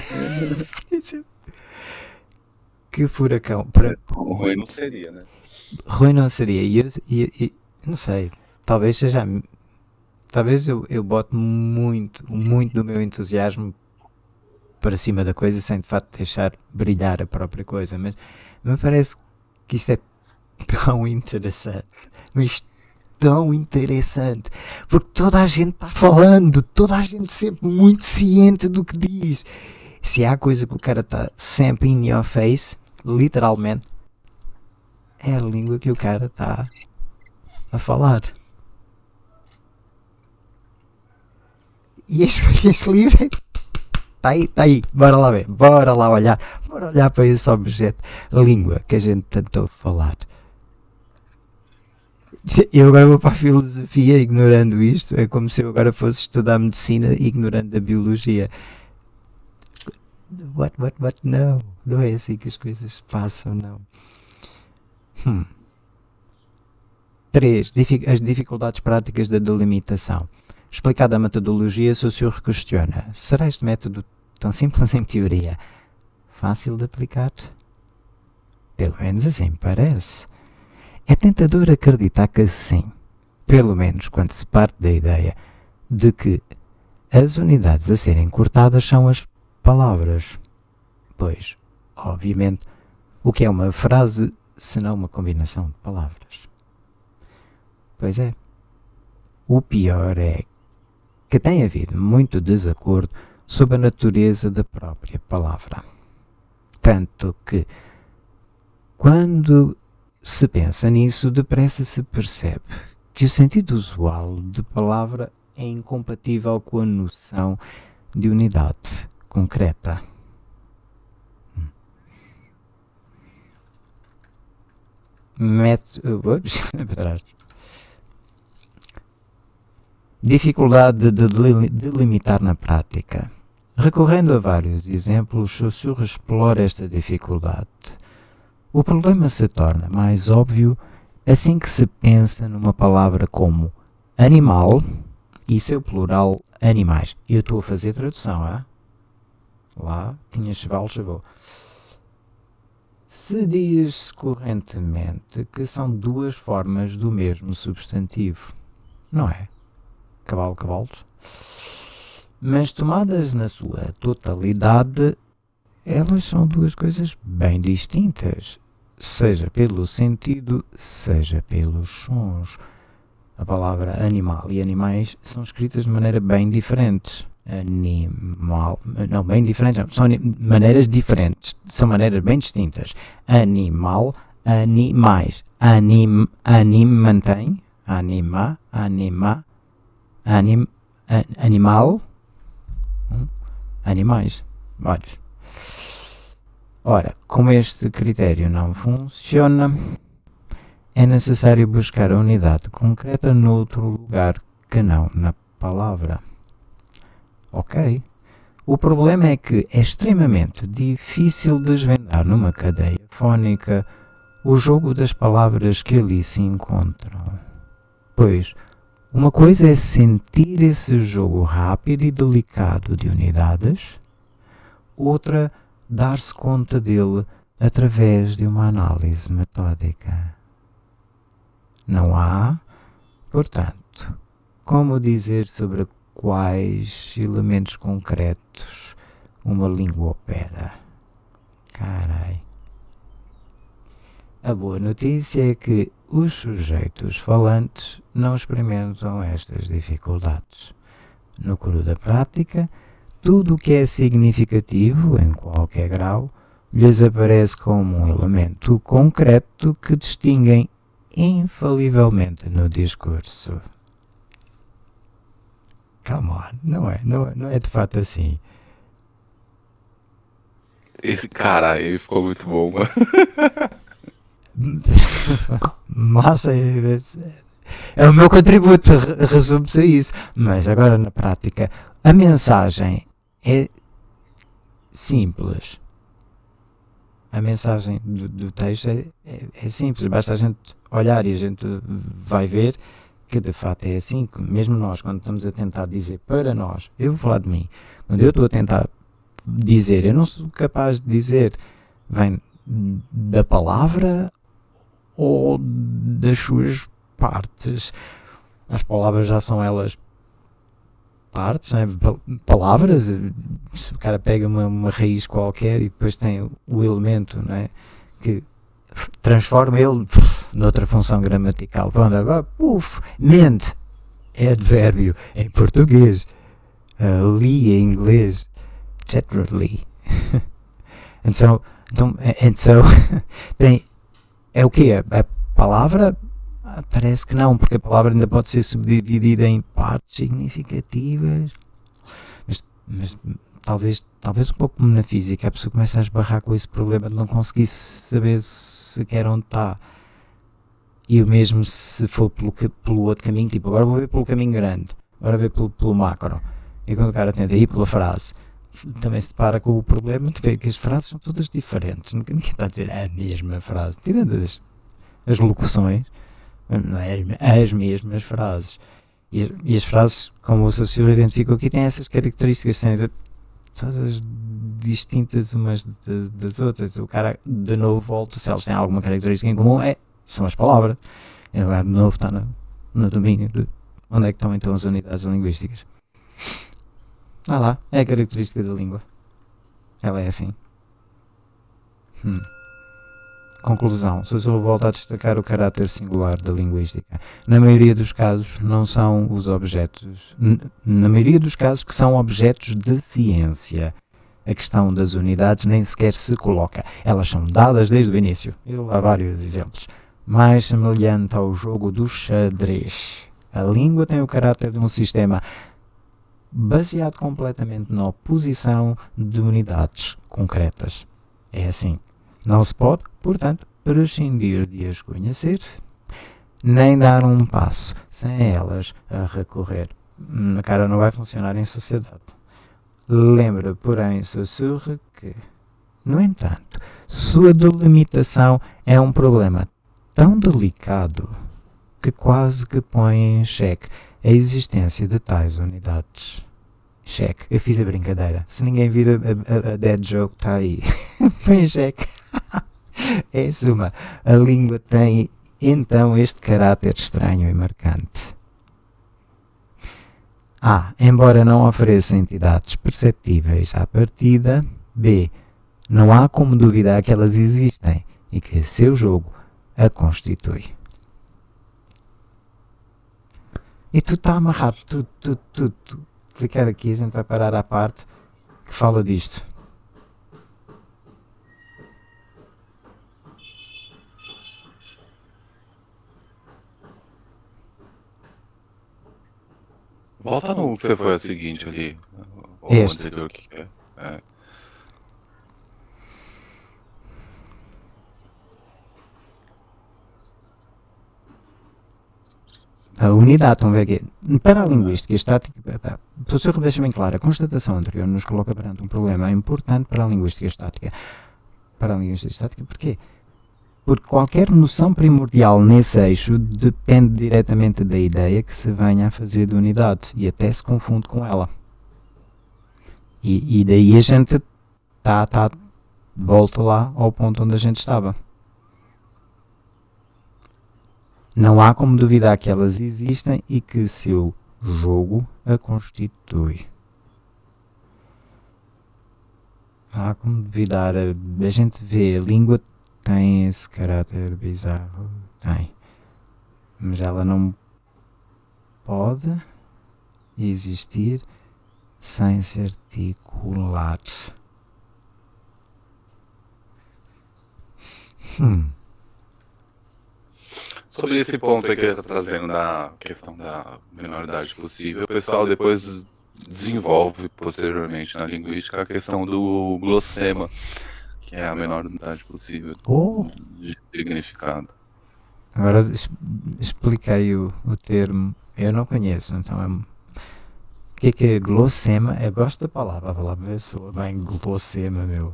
Que furacão. Para... Ruim não seria, né? Ruim não seria. E eu, eu, eu não sei. Talvez seja. Talvez eu, eu bote muito, muito do meu entusiasmo para cima da coisa sem de facto deixar brilhar a própria coisa. Mas me parece que isto é tão interessante. Mas tão interessante. Porque toda a gente está falando. Toda a gente sempre muito ciente do que diz. Se há coisa que o cara está sempre in your face, literalmente, é a língua que o cara está a falar. E este, este livro está aí, está aí, bora lá ver, bora lá olhar, bora olhar para esse objeto, língua que a gente tentou falar. Eu agora vou para a filosofia ignorando isto, é como se eu agora fosse estudar medicina ignorando a biologia. What, what, what, não, não é assim que as coisas se passam, não. Hum. três. As dificuldades práticas da delimitação. Explicada a metodologia, Saussure questiona: será este método tão simples em teoria fácil de aplicar? Pelo menos assim parece. É tentador acreditar que sim, pelo menos quando se parte da ideia de que as unidades a serem cortadas são as palavras. Pois, obviamente, o que é uma frase senão uma combinação de palavras? Pois é. O pior é que tem havido muito desacordo sobre a natureza da própria palavra. Tanto que, quando se pensa nisso, depressa se percebe que o sentido usual de palavra é incompatível com a noção de unidade concreta. Método... Dificuldade de delimitar na prática. Recorrendo a vários exemplos, Saussure explora esta dificuldade. O problema se torna mais óbvio assim que se pensa numa palavra como animal e seu plural animais. Eu estou a fazer tradução, é? Lá tinha cheval, chegou. Se diz correntemente que são duas formas do mesmo substantivo, não é? Cavalo, cavalos. Mas tomadas na sua totalidade, elas são duas coisas bem distintas, seja pelo sentido, seja pelos sons. A palavra animal e animais são escritas de maneira bem diferentes. Animal, não, bem diferentes, não, são maneiras diferentes, são maneiras bem distintas. Animal, animais, anim, anim mantém, anima, anima, anim, an, animal, hum, animais, vários. Ora, como este critério não funciona, é necessário buscar a unidade concreta noutro lugar que não na palavra. Ok. O problema é que é extremamente difícil desvendar numa cadeia fónica o jogo das palavras que ali se encontram. Pois, uma coisa é sentir esse jogo rápido e delicado de unidades, outra dar-se conta dele através de uma análise metódica. Não há, portanto, como dizer sobre quais elementos concretos uma língua opera. Carai. A boa notícia é que os sujeitos falantes não experimentam estas dificuldades. No cru da prática, tudo o que é significativo, em qualquer grau, lhes aparece como um elemento concreto que distinguem infalivelmente no discurso. come on, não é, não, é- não é de fato assim. Esse cara aí ficou muito bom, mano. Massa, é, é o meu contributo, re- resume-se a isso. Mas agora na prática, a mensagem é simples. A mensagem do, do texto é, é, é simples, basta a gente olhar e a gente vai ver que de fato é assim, que mesmo nós, quando estamos a tentar dizer para nós, eu vou falar de mim, quando eu estou a tentar dizer, eu não sou capaz de dizer, vem da palavra ou das suas partes. As palavras já são elas partes, né? Pa- palavras. Se o cara pega uma, uma raiz qualquer e depois tem o elemento, né? Que f- transforma ele puf, noutra função gramatical. Pronto, agora, puf, mente é advérbio em português, uh, li em inglês, literally. And so, então, and so tem, é o quê? A, a palavra ah, parece que não, porque a palavra ainda pode ser subdividida em partes significativas, mas, mas talvez, talvez um pouco como na física, a pessoa começa a esbarrar com esse problema de não conseguir saber sequer onde está. E o mesmo se for pelo, ca- pelo outro caminho, tipo, agora vou ver pelo caminho grande, agora vou ver pelo, pelo macro. E quando o cara tenta ir pela frase, também se depara com o problema de ver que as frases são todas diferentes. Nunca ninguém está a dizer a mesma frase, tirando as, as locuções, não é as mesmas frases. E, as- e as frases, como o Saussure identificou aqui, têm essas características, sendo todas distintas umas de- das outras. O cara, de novo, volta, se elas têm alguma característica em comum, é, são as palavras. Ele vai, de novo, está no, no domínio de onde é que estão então as unidades linguísticas. Ah lá, é a característica da língua. Ela é assim. Hum. Conclusão. Saussure volta a destacar o caráter singular da linguística. Na maioria dos casos, não são os objetos. n- Na maioria dos casos, que são objetos de ciência. A questão das unidades nem sequer se coloca. Elas são dadas desde o início. Ele dá vários exemplos. Mais semelhante ao jogo do xadrez. A língua tem o caráter de um sistema baseado completamente na oposição de unidades concretas. É assim. Não se pode, portanto, prescindir de as conhecer, nem dar um passo sem elas a recorrer. Na cara não vai funcionar em sociedade. Lembra, porém, Saussure que, no entanto, sua delimitação é um problema tão delicado que quase que põe em xeque a existência de tais unidades. Cheque. Eu fiz a brincadeira. Se ninguém vir a, a, a dead joke, está aí. Põe em xeque. Em suma, a língua tem então este caráter estranho e marcante. A. Embora não ofereça entidades perceptíveis à partida. B. Não há como duvidar que elas existem e que seu jogo a constitui. E tudo está amarrado, tudo, tudo, tudo, tudo. Clicar aqui, a gente vai parar à parte que fala disto. Volta no que você foi a seguinte ali. Ou Este. anterior que é. É. A unidade, estão a ver aqui. Para a linguística estática, o professor deixa bem claro, a constatação anterior nos coloca perante um problema importante para a linguística estática. Para a linguística estática, porquê? Porque qualquer noção primordial nesse eixo depende diretamente da ideia que se venha a fazer de unidade e até se confunde com ela. E, e daí a gente tá, tá, volta lá ao ponto onde a gente estava. Não há como duvidar que elas existem e que seu jogo a constitui. Não há como duvidar. A, a gente vê, a língua tem esse caráter bizarro. Tem. Mas ela não pode existir sem se articular. Hum. sobre esse ponto aí que ele está trazendo da questão da menor idade possível, o pessoal depois desenvolve posteriormente na linguística a questão do glossema, que é a menor idade possível Oh, de significado. agora es- expliquei o, o termo. Eu não conheço, então é. O que é que é glossema? Eu gosto da palavra, a palavra soa bem glossema, meu.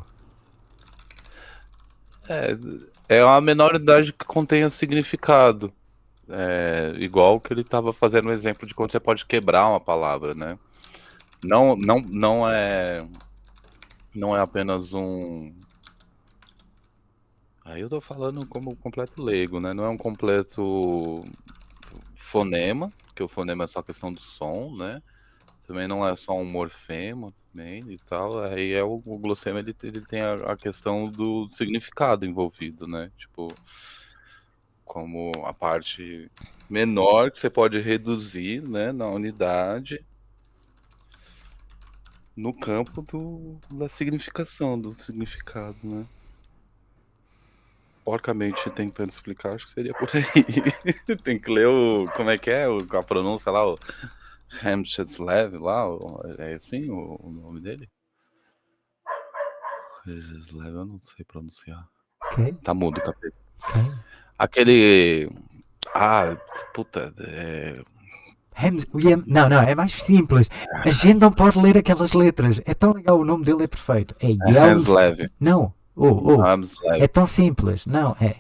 É, é a menor idade que contenha significado. É, igual que ele estava fazendo um exemplo de quando você pode quebrar uma palavra, né? Não, não, não é, não é apenas um. Aí eu tô falando como completo leigo, né? Não é um completo fonema, que o fonema é só questão do som, né? Também não é só um morfema também e tal. Aí é o, o glossema ele, ele tem a, a questão do significado envolvido, né? Tipo, como a parte menor que você pode reduzir, né, na unidade, no campo do, da significação, do significado, né? Porcamente tentando explicar, acho que seria por aí. Tem que ler o. Como é que é? O, a pronúncia lá, o Hemslev lá, o, é assim o, o nome dele? Hemslev, eu não sei pronunciar. Ok? Tá mudo, capeta. Ok? Aquele. Ah, puta. É... Hems, o Yem- não, não, é mais simples. A gente não pode ler aquelas letras. É tão legal, o nome dele é perfeito. É É Yelms. Hemslev. Não, oh, oh, Hemslev. é tão simples. Não, é.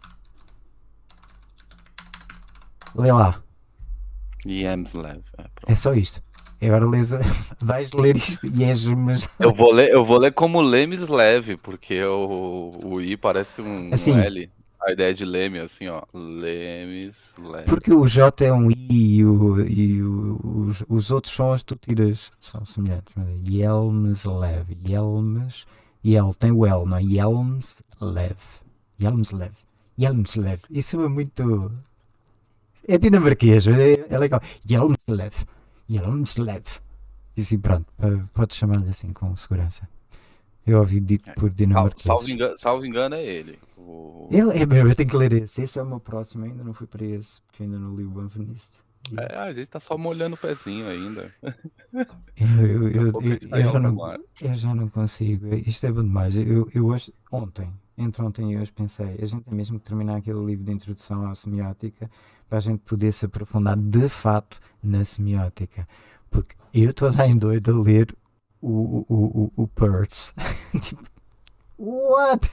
Lê lá, Hemslev. É, pronto. é só isto. E agora lês, a- vais ler isto e és, mas Eu vou ler, eu vou ler como Lemeslev, porque o, o I parece um, um assim, L. A ideia de Leme, assim, ó. Lemeslev. porque o J é um I e, o, e o- os, os outros sons tu tiras, são semelhantes. Mas é Yelmslev, Yelms, Yel tem o L, não é? Yelmslev, Yelmslev, Yelmslev. Isso é muito. É dinamarquês, é, é legal. Yelmslev, Yelmslev. E assim, pronto, eh, podes chamar-lhe assim com segurança. Eu ouvi dito por Sal- dinamarqueses. Salvo engano, salvo engano é ele. O... Ele, é meu, eu tenho que ler esse. Esse é o meu próximo, ainda não fui para esse, porque ainda não li o Banvanist. E É, a gente tá só molhando o pezinho ainda. Eu, eu, Daqui a eu, pouco a eu, gente tá eu em já alta não, mar. eu já não consigo. Isto é bom demais. Eu, eu hoje, ontem, entre ontem e hoje, pensei, a gente tem mesmo que terminar aquele livro de introdução à semiótica para a gente poder se aprofundar de fato na semiótica. Porque eu estou a dar em doido a ler o, o, o, o Peirce. Tipo, what?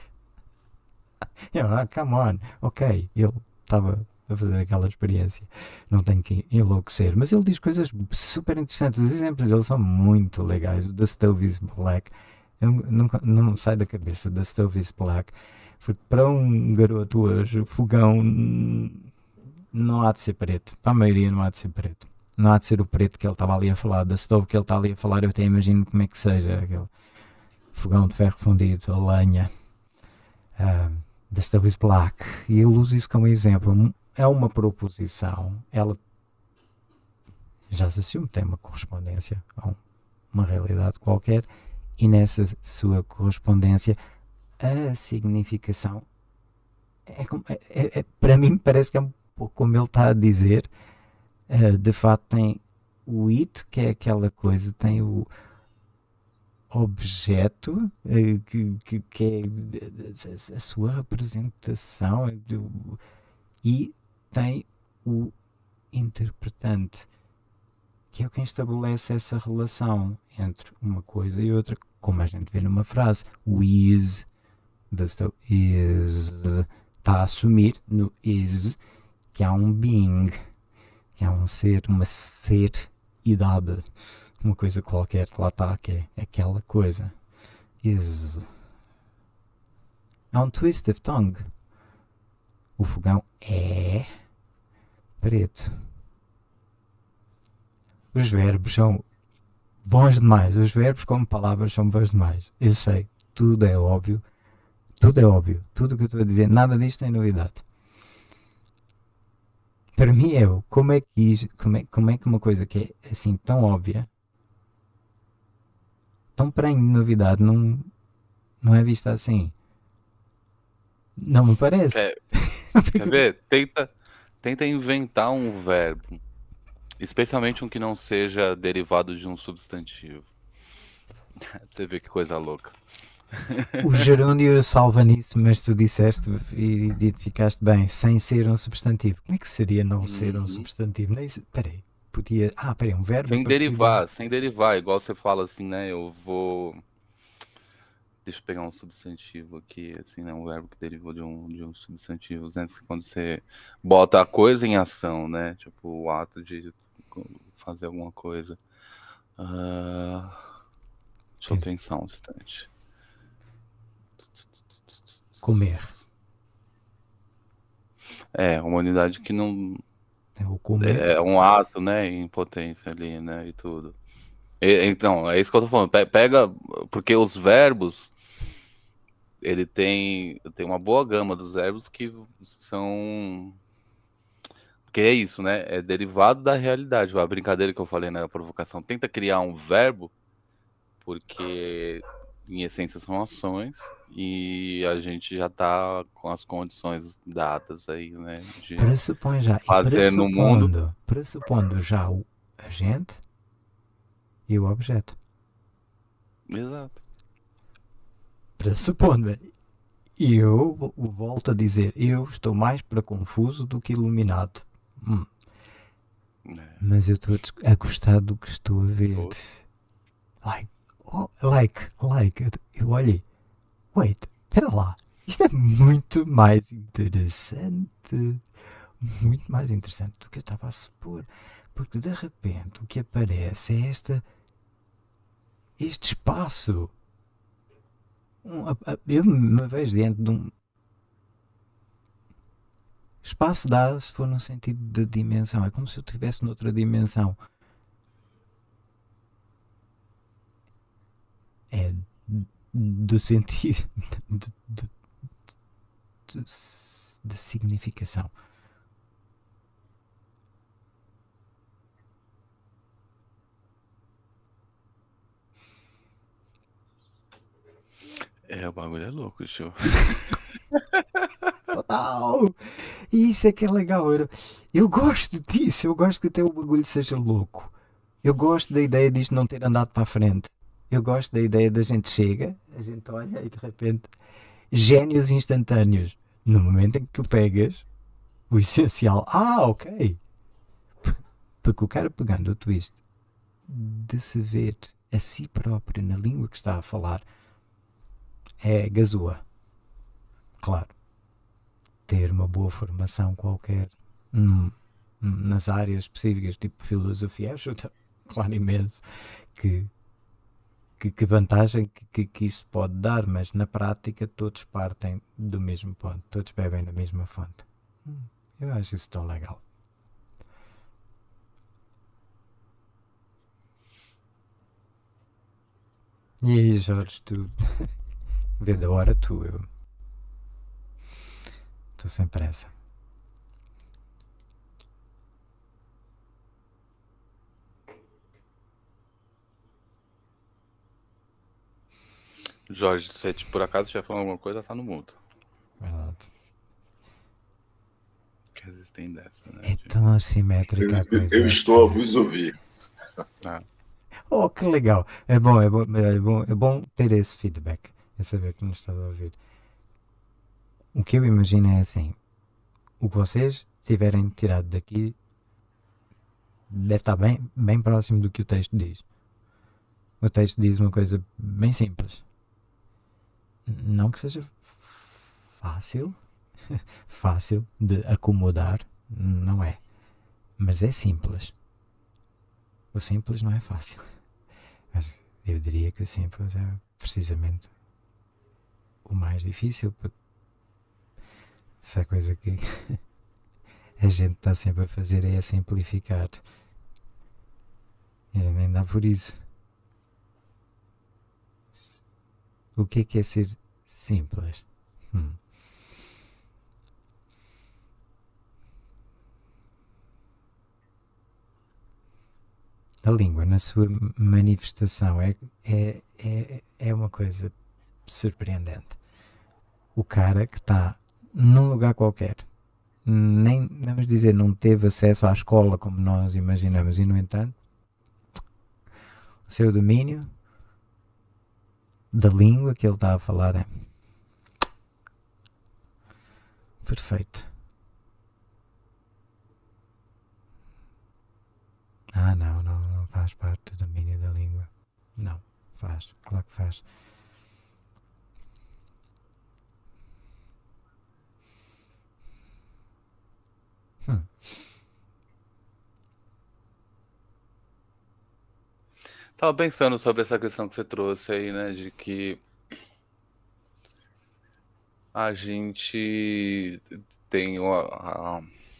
Eu, ah, come on. Ok, ele estava a fazer aquela experiência. Não tenho que enlouquecer. Mas ele diz coisas super interessantes. Os exemplos dele são muito legais. O The Stove is Black. Eu nunca, não me sai da cabeça. The Stove is Black. Porque para um garoto hoje, o fogão não há de ser preto. Para a maioria não há de ser preto. Não há de ser o preto que ele estava ali a falar. Da stove que ele está ali a falar, eu até imagino como é que seja. Aquele fogão de ferro fundido, a lenha. Ah, The Stove is Black. E ele usa isso como exemplo. É uma proposição. Ela já se assume, tem uma correspondência a um- uma realidade qualquer. E nessa sua correspondência, a significação é, como- é- é- é- para mim parece que é um pouco como ele está a dizer. Uh, de fato tem o it, que é aquela coisa, tem o objeto, uh, que, que, que é de- de- a sua representação, uh, do- e tem o interpretante, que é quem estabelece essa relação entre uma coisa e outra, como a gente vê numa frase. O is, the sto- is está a assumir no is que há um being, que há um ser, uma ser-idade, uma coisa qualquer que lá está, que é aquela coisa. Is. Há um twist of tongue. O fogão é preto. Os verbos são bons demais. Os verbos como palavras são bons demais. Eu sei, tudo é óbvio. Tudo é óbvio. Tudo o que eu estou a dizer, nada disto tem novidade. Para mim é o como é que diz, como é, como é que uma coisa que é assim tão óbvia, tão prenhe de novidade, não, não é vista assim. Não me parece. Quer, quer ver? Tenta, tenta inventar um verbo, especialmente um que não seja derivado de um substantivo. Pra você ver que coisa louca. O gerúndio salva nisso, mas tu disseste e identificaste bem, sem ser um substantivo. Como é que seria não ser um Uhum. substantivo? Nem se- Peraí, podia. Ah, peraí, um verbo. Sem a partir de- derivar, sem derivar, igual você fala assim, né? Eu vou. Deixa eu pegar um substantivo aqui, assim, né? Um verbo que derivou de um, de um substantivo, né? Quando você bota a coisa em ação, né? Tipo, o ato de fazer alguma coisa. Ah, deixa eu Quer- pensar um instante. Comer. É, uma unidade que não. É o comer. É um ato, né? Em potência ali, né? E tudo. E- então, é isso que eu tô falando. Pe- Pega. Porque os verbos. Ele tem, tem uma boa gama dos verbos que são. Porque é isso, né? É derivado da realidade. A brincadeira que eu falei na provocação. Tenta criar um verbo, porque em essência são ações, e a gente já tá com as condições dadas aí, né? De Pressupõe já. E fazer no mundo. pressupondo, pressupondo já o agente e o objeto. Exato. Pressupondo. E eu vo- volto a dizer, eu estou mais para confuso do que iluminado. Hum, É. mas eu estou a des- a gostar do que estou a ver. Outro. Like, oh, like, like. Eu, eu olhei. Wait, espera lá. Isto é muito mais interessante. Muito mais interessante do que eu estava a supor. Porque de repente o que aparece é esta, este espaço. Um, a- a- eu me vejo dentro de um espaço dado, se for no sentido de dimensão. É como se eu estivesse noutra dimensão. É do sentido de, de, de, de significação. É, o bagulho é louco, tio. Total! E isso é que é legal. Eu, eu gosto disso. Eu gosto que até o bagulho seja louco. Eu gosto da ideia disto não ter andado para a frente. Eu gosto da ideia da gente chega, a gente olha e de repente génios instantâneos. No momento em que tu pegas o essencial. Ah, ok. Porque o cara pegando o twist de se ver a si próprio na língua que está a falar é gazua. Claro. Ter uma boa formação qualquer hum, nas áreas específicas, tipo filosofia, ajuda, claro, imenso que, que, que vantagem que, que, que isso pode dar, mas na prática todos partem do mesmo ponto, todos bebem da mesma fonte. Hum, eu acho isso tão legal. E aí, Jorge, tu vê da hora tu, eu estou sem pressa. Jorge, se você, por acaso estiver falando alguma coisa, tá no mudo. Verdade. Que às vezes tem dessa, né? É tio? tão assimétrica a Eu, coisa. eu estou a vos ouvir. Ah, Oh, que legal. É bom, é bom, é bom, é bom ter esse feedback. É saber que nos estás a ouvir. O que eu imagino é assim. O que vocês tiverem tirado daqui deve estar bem, bem próximo do que o texto diz. O texto diz uma coisa bem simples. Não que seja fácil, fácil de acomodar, não é. Mas é simples. O simples não é fácil. Mas eu diria que o simples é precisamente o mais difícil, porque se a coisa que a gente está sempre a fazer é a simplificar, a gente nem dá por isso. O que é que é ser simples? Hum. A língua, na sua manifestação, é, é, é, é uma coisa surpreendente. O cara que está num lugar qualquer, nem, vamos dizer, não teve acesso à escola como nós imaginamos, e no entanto, o seu domínio da língua que ele está a falar é perfeito. Ah, não, não, não faz parte do domínio da língua. Não, faz, claro que faz. Hum. Tava pensando sobre essa questão que você trouxe aí, né, de que a gente tem o a, a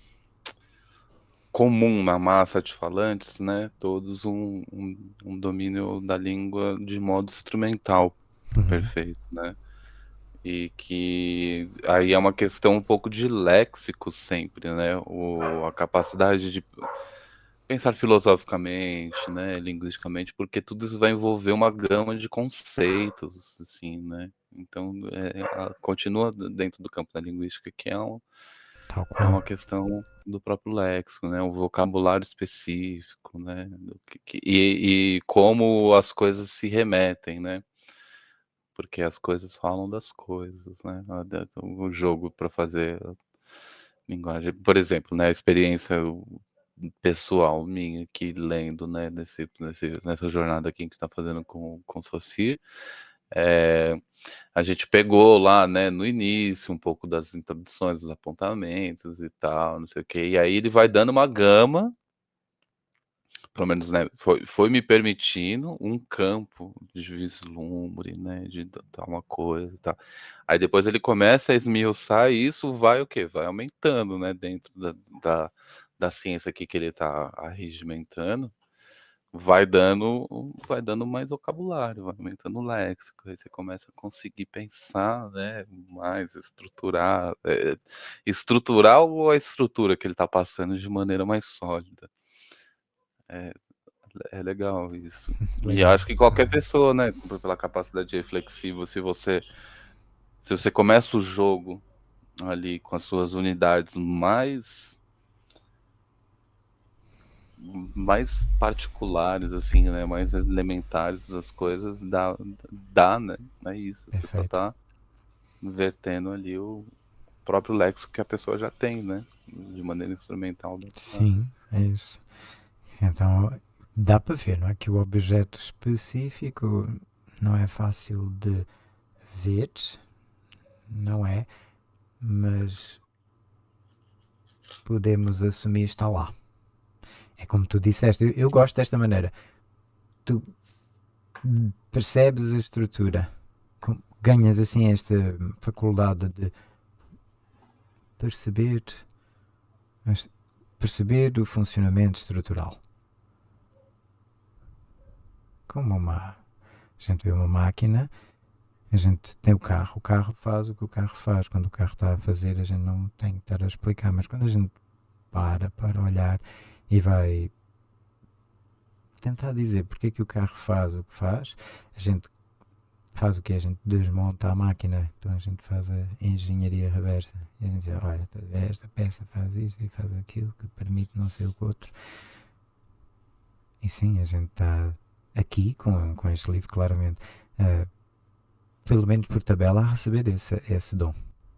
comum na massa de falantes, né, todos um, um, um domínio da língua de modo instrumental, Uhum. perfeito, né, e que aí é uma questão um pouco de léxico sempre, né, o, a capacidade de pensar filosoficamente, né, linguisticamente, porque tudo isso vai envolver uma gama de conceitos, assim, né, então é, a, continua dentro do campo da linguística, que é um Tal É uma qual. questão do próprio léxico, né, o vocabulário específico, né, do que que e e como as coisas se remetem, né, porque as coisas falam das coisas, né, a da o jogo para fazer a linguagem por exemplo, né, a experiência pessoal minha aqui lendo, né, nesse nesse nessa jornada aqui que a gente tá fazendo com com o Saussure, eh, a gente pegou lá, né, no início um pouco das introduções, dos apontamentos e tal, não sei o quê, e aí ele vai dando uma gama, pelo menos, né, foi foi me permitindo um campo de vislumbre, né, de ta tal uma coisa e tal. Aí depois ele começa a esmiuçar e isso vai o quê? Vai aumentando, né, dentro da da da ciência aqui que ele tá arregimentando, vai dando vai dando mais vocabulário, vai aumentando o léxico, aí você começa a conseguir pensar, né, mais estruturar, eh, estruturar ou a estrutura que ele tá passando de maneira mais sólida. É é legal isso. E Legal. acho que qualquer Ah, pessoa, né, por pela capacidade reflexiva, se você se você começa o jogo ali com as suas unidades mais mais particulares, assim, né, mais elementares das coisas, dá dá, né, é isso, você só perfeito. tá invertendo ali o próprio léxico que a pessoa já tem, né, de maneira instrumental dá pra Sim, é isso. Então dá para ver, não é? Que o objeto específico não é fácil de ver, não é? Mas podemos assumir está lá. É como tu disseste, eu, eu gosto desta maneira. Tu percebes a estrutura, com- ganhas assim esta faculdade de perceber, mas perceber o funcionamento estrutural. Como uma, a gente vê uma máquina, a gente tem o carro, o carro faz o que o carro faz. Quando o carro está a fazer, a gente não tem que estar a explicar, mas quando a gente para para olhar e vai tentar dizer porque é que o carro faz o que faz, a gente faz o que? A gente desmonta a máquina, então a gente faz a engenharia reversa. E a gente diz, olha, esta peça faz isto e faz aquilo, que permite não sei o que outro. E sim, a gente está aqui com, com este livro, claramente, uh, pelo menos por tabela, a receber esse, esse dom.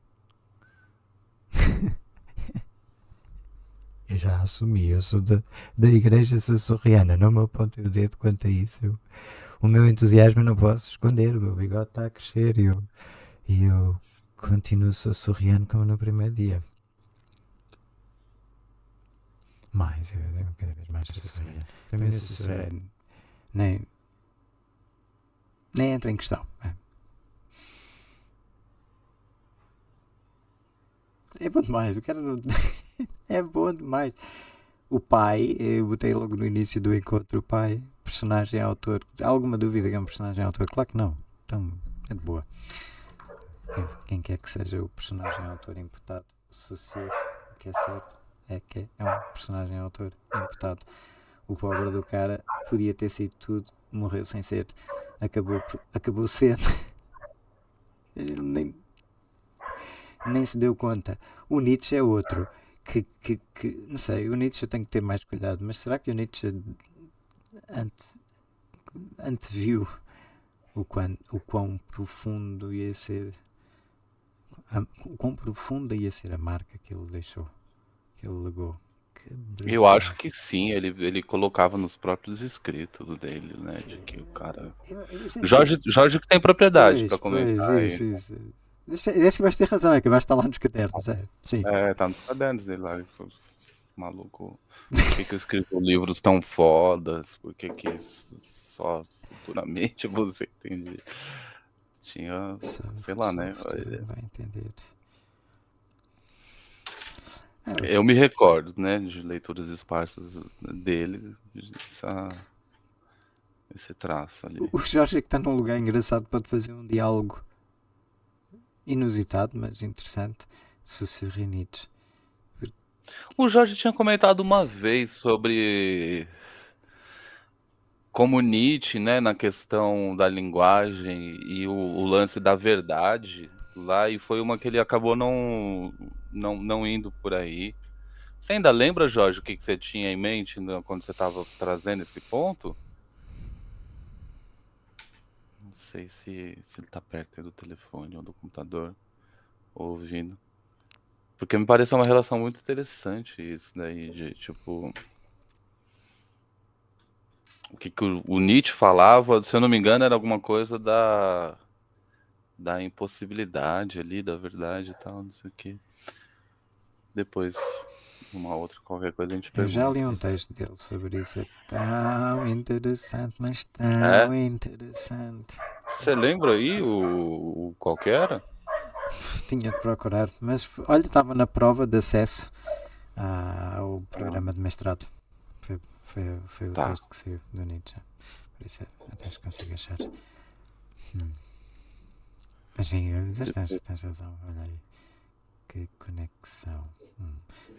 Eu já assumi, eu sou da, da igreja sussurriana, não me apontem o dedo quanto a isso. Eu, o meu entusiasmo não posso esconder, o meu bigode está a crescer e eu, e eu continuo sussurriano como no primeiro dia. Mais, eu, eu cada vez mais sussurriano. Para mim, sussurrar nem, nem entra em questão. É bom demais, o cara não... é bom demais. O pai, eu botei logo no início do encontro, o pai, personagem autor. Há alguma dúvida que é um personagem autor? Claro que não. Então, é de boa. Quem, quem quer que seja o personagem autor imputado, o Saussure, o que é certo é que é um personagem autor imputado. O pobre do cara podia ter sido tudo, morreu sem ser. Acabou, acabou sendo. Ele nem... nem se deu conta. O Nietzsche é outro. Que, que, que, não sei, o Nietzsche eu tenho que ter mais cuidado, mas será que o Nietzsche ante, anteviu o quão, o quão profundo ia ser a, o quão profunda ia ser a marca que ele deixou, que ele legou? Que Eu acho que sim, ele, ele colocava nos próprios escritos dele, né? Sim. De que o cara. Eu, eu sei, Jorge, Jorge que tem propriedade pois, para pois, comentar. isso, isso. Eu sei- eu acho que vais ter razão, é que vais estar lá nos cadernos, é. Sim. É, tá nos cadernos dele lá. ele foi Maluco. Por que, que eu escrevo livros tão fodas? Por que, que só futuramente você entende? Tinha, Só- sei lá, só né? o futuro vai entender. Ah, Eu me recordo, né, de leituras esparsas dele, essa, esse traço ali. o- o Jorge é que está num lugar engraçado, pode fazer um diálogo inusitado, mas interessante, Saussure e Nietzsche. O Jorge tinha comentado uma vez sobre como Nietzsche, né, na questão da linguagem e o, o lance da verdade lá, e foi uma que ele acabou não, não, não indo por aí. Você ainda lembra, Jorge, o que, que você tinha em mente, né, quando você estava trazendo esse ponto? Não sei se, se ele está perto aí do telefone ou do computador, ouvindo. Porque me parece uma relação muito interessante isso daí, de tipo. O que, que o, o Nietzsche falava, se eu não me engano, era alguma coisa da, da impossibilidade ali, da verdade e tal, não sei o que. Depois, uma outra, qualquer coisa a gente Eu pergunta. já li um texto dele sobre isso, é tão interessante, mas tão É? interessante. Você lembra aí o, o qual que era? Tinha de procurar, mas f- olha, estava na prova de acesso a- ao programa de mestrado. Foi, foi, foi o Tá. texto que saiu do Nietzsche. Por isso é, até se consigo achar. Hum. Mas sim, eu- mas tens, tens razão, olha aí. Que conexão. Hum.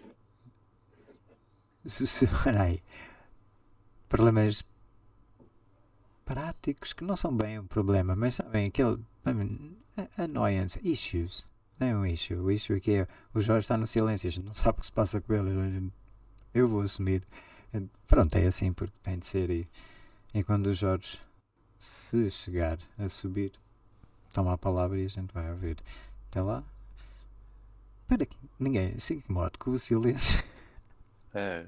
Se, se, olha aí. Problemas práticos que não são bem um problema, mas sabem aquele I mean, a- annoyance, issues. Não é um issue. O issue aqui é o Jorge está no silêncio, a gente não sabe o que se passa com ele. Eu vou assumir. Pronto, é assim porque tem de ser. E, e quando o Jorge se chegar a subir, toma a palavra e a gente vai ouvir. Até lá. Para que ninguém se incomode com o silêncio. É.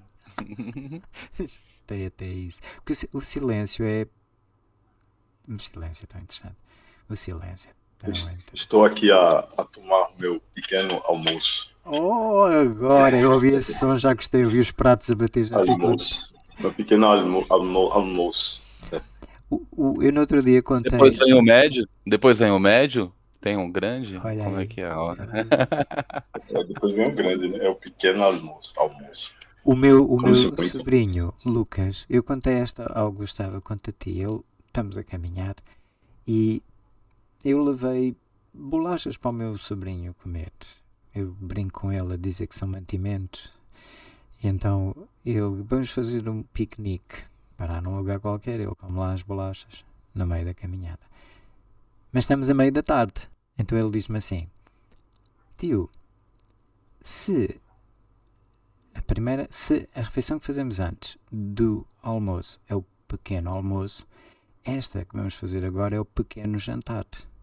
Tem até isso. Porque o si- o silêncio é. O silêncio é tão interessante. O silêncio é tão interessante. Estou aqui a, a tomar meu pequeno almoço. Oh, agora eu ouvi esse som, já gostei, ouvi os pratos a bater, já ficou. Almoço. Meu pequeno almo, almo, almoço. O, o, eu no outro dia contei. Depois vem o médio, depois vem o médio, tem um grande. Olha Como aí. é que é? Ó, É, depois vem o grande, né? É o pequeno almoço. almoço. O meu, o Como meu se muito. sobrinho, Lucas, eu contei esta ao Gustavo, quanto a ti, ele, estamos a caminhar e eu levei bolachas para o meu sobrinho comer. Eu brinco com ele a dizer que são mantimentos. E então ele, vamos fazer um piquenique, parar num lugar qualquer, ele come lá as bolachas, no meio da caminhada. Mas estamos a meio da tarde, então ele diz-me assim, tio, se a primeira, se a refeição que fazemos antes do almoço é o pequeno almoço, esta que vamos fazer agora é o pequeno jantar.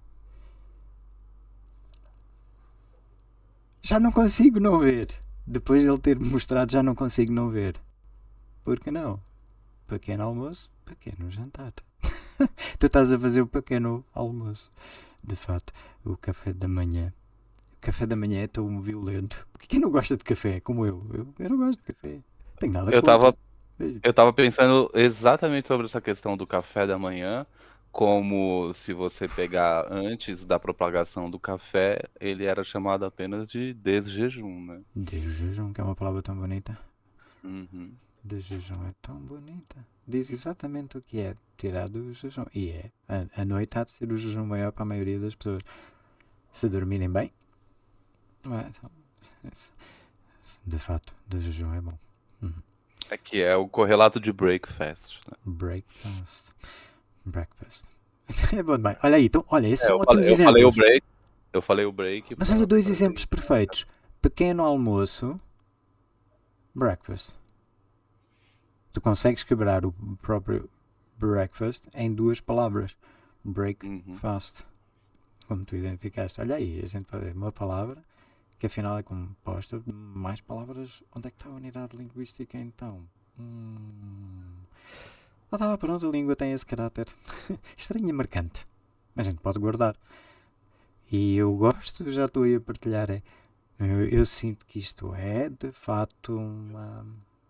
Já não consigo não ver. Depois de ele ter mostrado, já não consigo não ver. Por que não? Pequeno almoço, pequeno jantar. Tu estás a fazer o pequeno almoço. De fato, o café da manhã. O café da manhã é tão violento. Porque quem não gosta de café, como eu? Eu, eu não gosto de café. Tenho nada Eu contra. tava, eu tava pensando exatamente sobre essa questão do café da manhã, como se você pegar antes da propagação do café, ele era chamado apenas de desjejum, né? Desjejum, que é uma palavra tão bonita. Uhum. Desjejum é tão bonita. Diz exatamente o que é tirar do jejum. E é. A, a noite há de ser o jejum maior para a maioria das pessoas. Se dormirem bem. Não é? Então, de fato, desjejum é bom. Uhum. Aqui é o correlato de breakfast, né? Breakfast. Breakfast. É bom demais. Olha aí, então, olha, esses É, são eu ótimos falei, eu falei o exemplos. break, Eu falei o break. Mas pra- olha dois pra- exemplos perfeitos. Pequeno almoço, breakfast. Tu consegues quebrar o próprio breakfast em duas palavras. Break, Uhum. fast. Como tu identificaste. Olha aí, a gente faz uma palavra que afinal é composta de mais palavras. Onde é que está a unidade linguística então? Hum... Ah tá, pronto, a língua tem esse caráter estranho e marcante. Mas a gente pode guardar. E eu gosto, já estou aí a partilhar. É, eu, eu sinto que isto é de facto uma.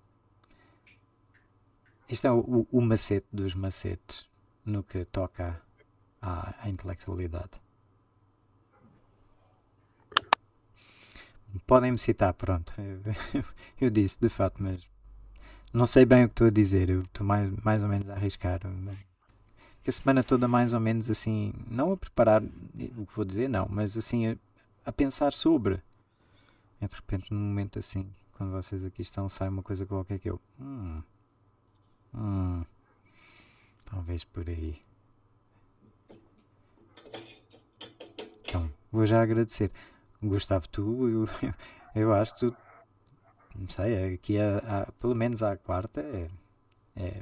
Isto é o, o macete dos macetes no que toca à, à intelectualidade. Podem-me citar, pronto. Eu, eu disse de facto, mas não sei bem o que estou a dizer. Eu estou mais, mais ou menos a arriscar. Mas que a semana toda mais ou menos assim, não a preparar o que vou dizer, não, mas assim a, a pensar sobre. E de repente num momento assim, quando vocês aqui estão, sai uma coisa qualquer que eu. Hum, hum, talvez por aí. Então, vou já agradecer. Gustavo, tu, eu, eu acho que tu, não sei, aqui a, a, pelo menos à quarta é, é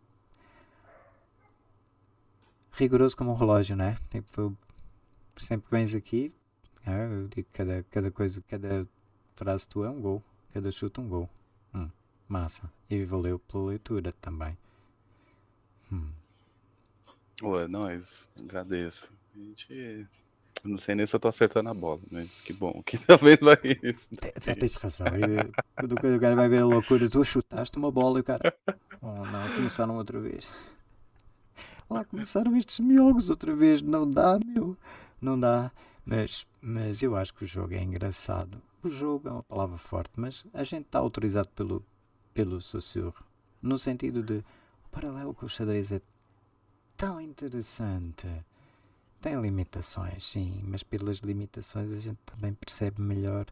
rigoroso como um relógio, né? Tipo, sempre que vens aqui, eu digo cada, cada coisa, cada frase tua é um gol, cada chute um gol. Hum, massa. E valeu pela leitura também. Hum. Ué, nós, agradeço. A gente. Eu não sei nem se eu tô acertando a bola, mas que bom. Que talvez vai isso. Te- Tens razão. E quando o cara vai ver a loucura, tu chutaste uma bola e o cara. Oh não, começaram outra vez. Lá começaram estes miólogos outra vez. Não dá, meu. Não dá. Mas, mas eu acho que o jogo é engraçado. O jogo é uma palavra forte, mas a gente está autorizado pelo, pelo sussurro. No sentido de o paralelo com o xadrez é tão interessante. Tem limitações, sim, mas pelas limitações a gente também percebe melhor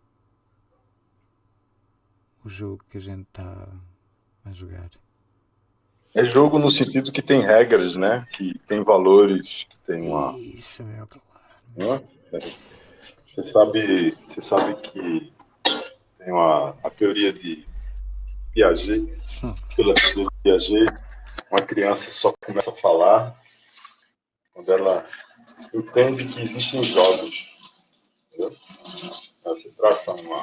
o jogo que a gente está a jogar. É jogo no sentido que tem regras, né? Que tem valores, que tem uma. Isso, meu, claro. Né? Você sabe, você sabe que tem uma a teoria de Piaget, Hum. pela teoria de Piaget, uma criança só começa a falar quando ela entende que existem jogos. Entendeu? Você traça uma,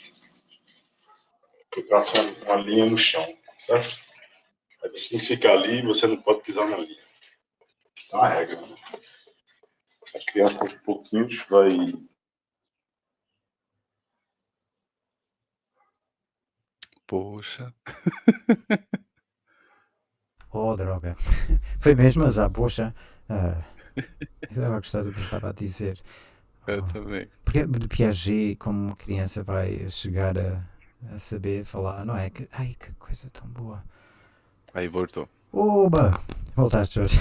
você traça uma, uma linha no chão, certo? Aí se ficar ali, você não pode pisar na linha. É uma regra. Né? A criança, aos pouquinhos, vai. Poxa. Oh, droga. Foi mesmo, mas ah, poxa. Ah, eu estava a gostar do que eu estava a dizer. Eu Oh, também. porque de Piaget, como uma criança vai chegar a, a saber falar, não é? Que, ai, que coisa tão boa. Aí voltou. Oba! Voltaste, Jorge.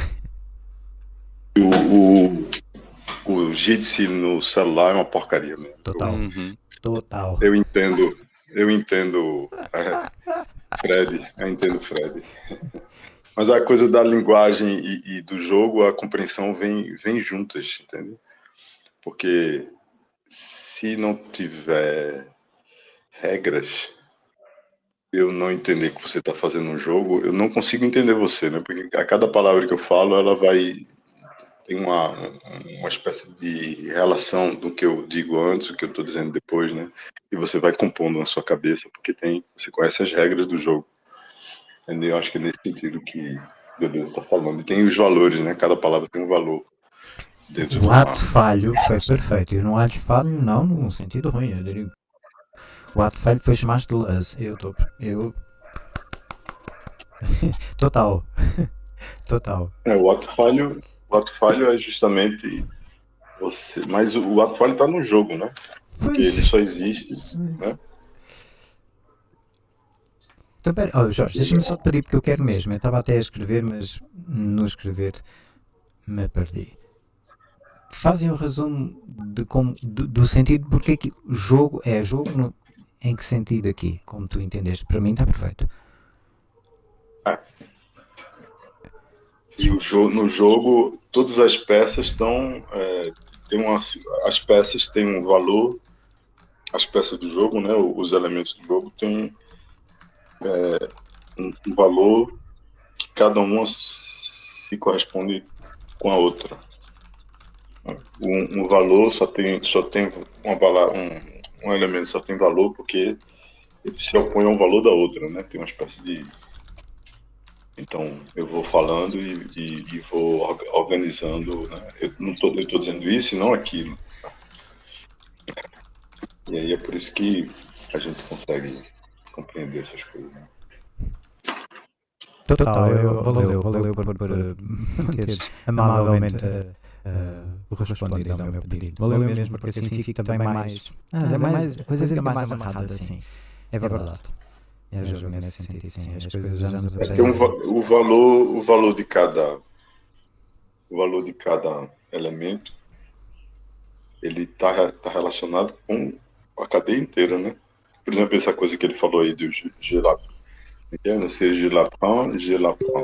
O, o, o Jitsi no celular é uma porcaria mesmo. Total. Uhum. Total. Eu entendo, eu entendo é, Fred, eu entendo Fred. Mas a coisa da linguagem e, e do jogo, a compreensão vem, vem juntas, entende? Porque se não tiver regras, eu não entender que você está fazendo um jogo, eu não consigo entender você, né? Porque a cada palavra que eu falo, ela vai tem uma, uma espécie de relação do que eu digo antes, do que eu estou dizendo depois, né? E você vai compondo na sua cabeça, porque tem, você conhece as regras do jogo. Entendeu? Eu acho que é nesse sentido que Deleuze está falando. E tem os valores, né? Cada palavra tem um valor. Dentro O ato falho foi perfeito. Eu não acho falho, não, num sentido ruim. Eu diria. O ato falho foi chamado de Deleuze. Eu estou. Eu. Total. Total. É, o ato falho, o ato falho é justamente você. Mas o, o ato falho está no jogo, né? Porque Pois. ele só existe, né? Então, pera, oh, Jorge, deixa-me só te pedir, porque eu quero mesmo. Eu estava até a escrever, mas no escrever me perdi. Fazem o resumo de como, do, do sentido, porque é que o jogo é jogo, no, em que sentido aqui, como tu entendeste. Para mim está perfeito. E o jogo, no jogo, todas as peças estão é, tem uma, as peças têm um valor, as peças do jogo, né, os elementos do jogo têm é, um, um valor que cada uma se corresponde com a outra. Um, um valor só tem, só tem uma, um, um elemento só tem valor porque ele se opõe ao valor da outra, né? Tem uma espécie de... Então, eu vou falando e, e, e vou organizando, né? Eu não estou dizendo isso e não aquilo. E aí é por isso que a gente consegue compreender essas coisas, né? Total, eu, valeu, valeu por, por, por teres amavelmente uh, uh, respondido ao meu pedido. Valeu mesmo, porque assim fico também mais... Ah, é mais a coisa fica mais amarrada assim. É verdade. É jogo nesse sentido, sim. As coisas já nos aparecem. É que um, o, valor, o valor de cada o valor de cada elemento, ele está tá relacionado com a cadeia inteira, né? Por exemplo, essa coisa que ele falou aí do gelapão. Não sei, gelapão, gelapão.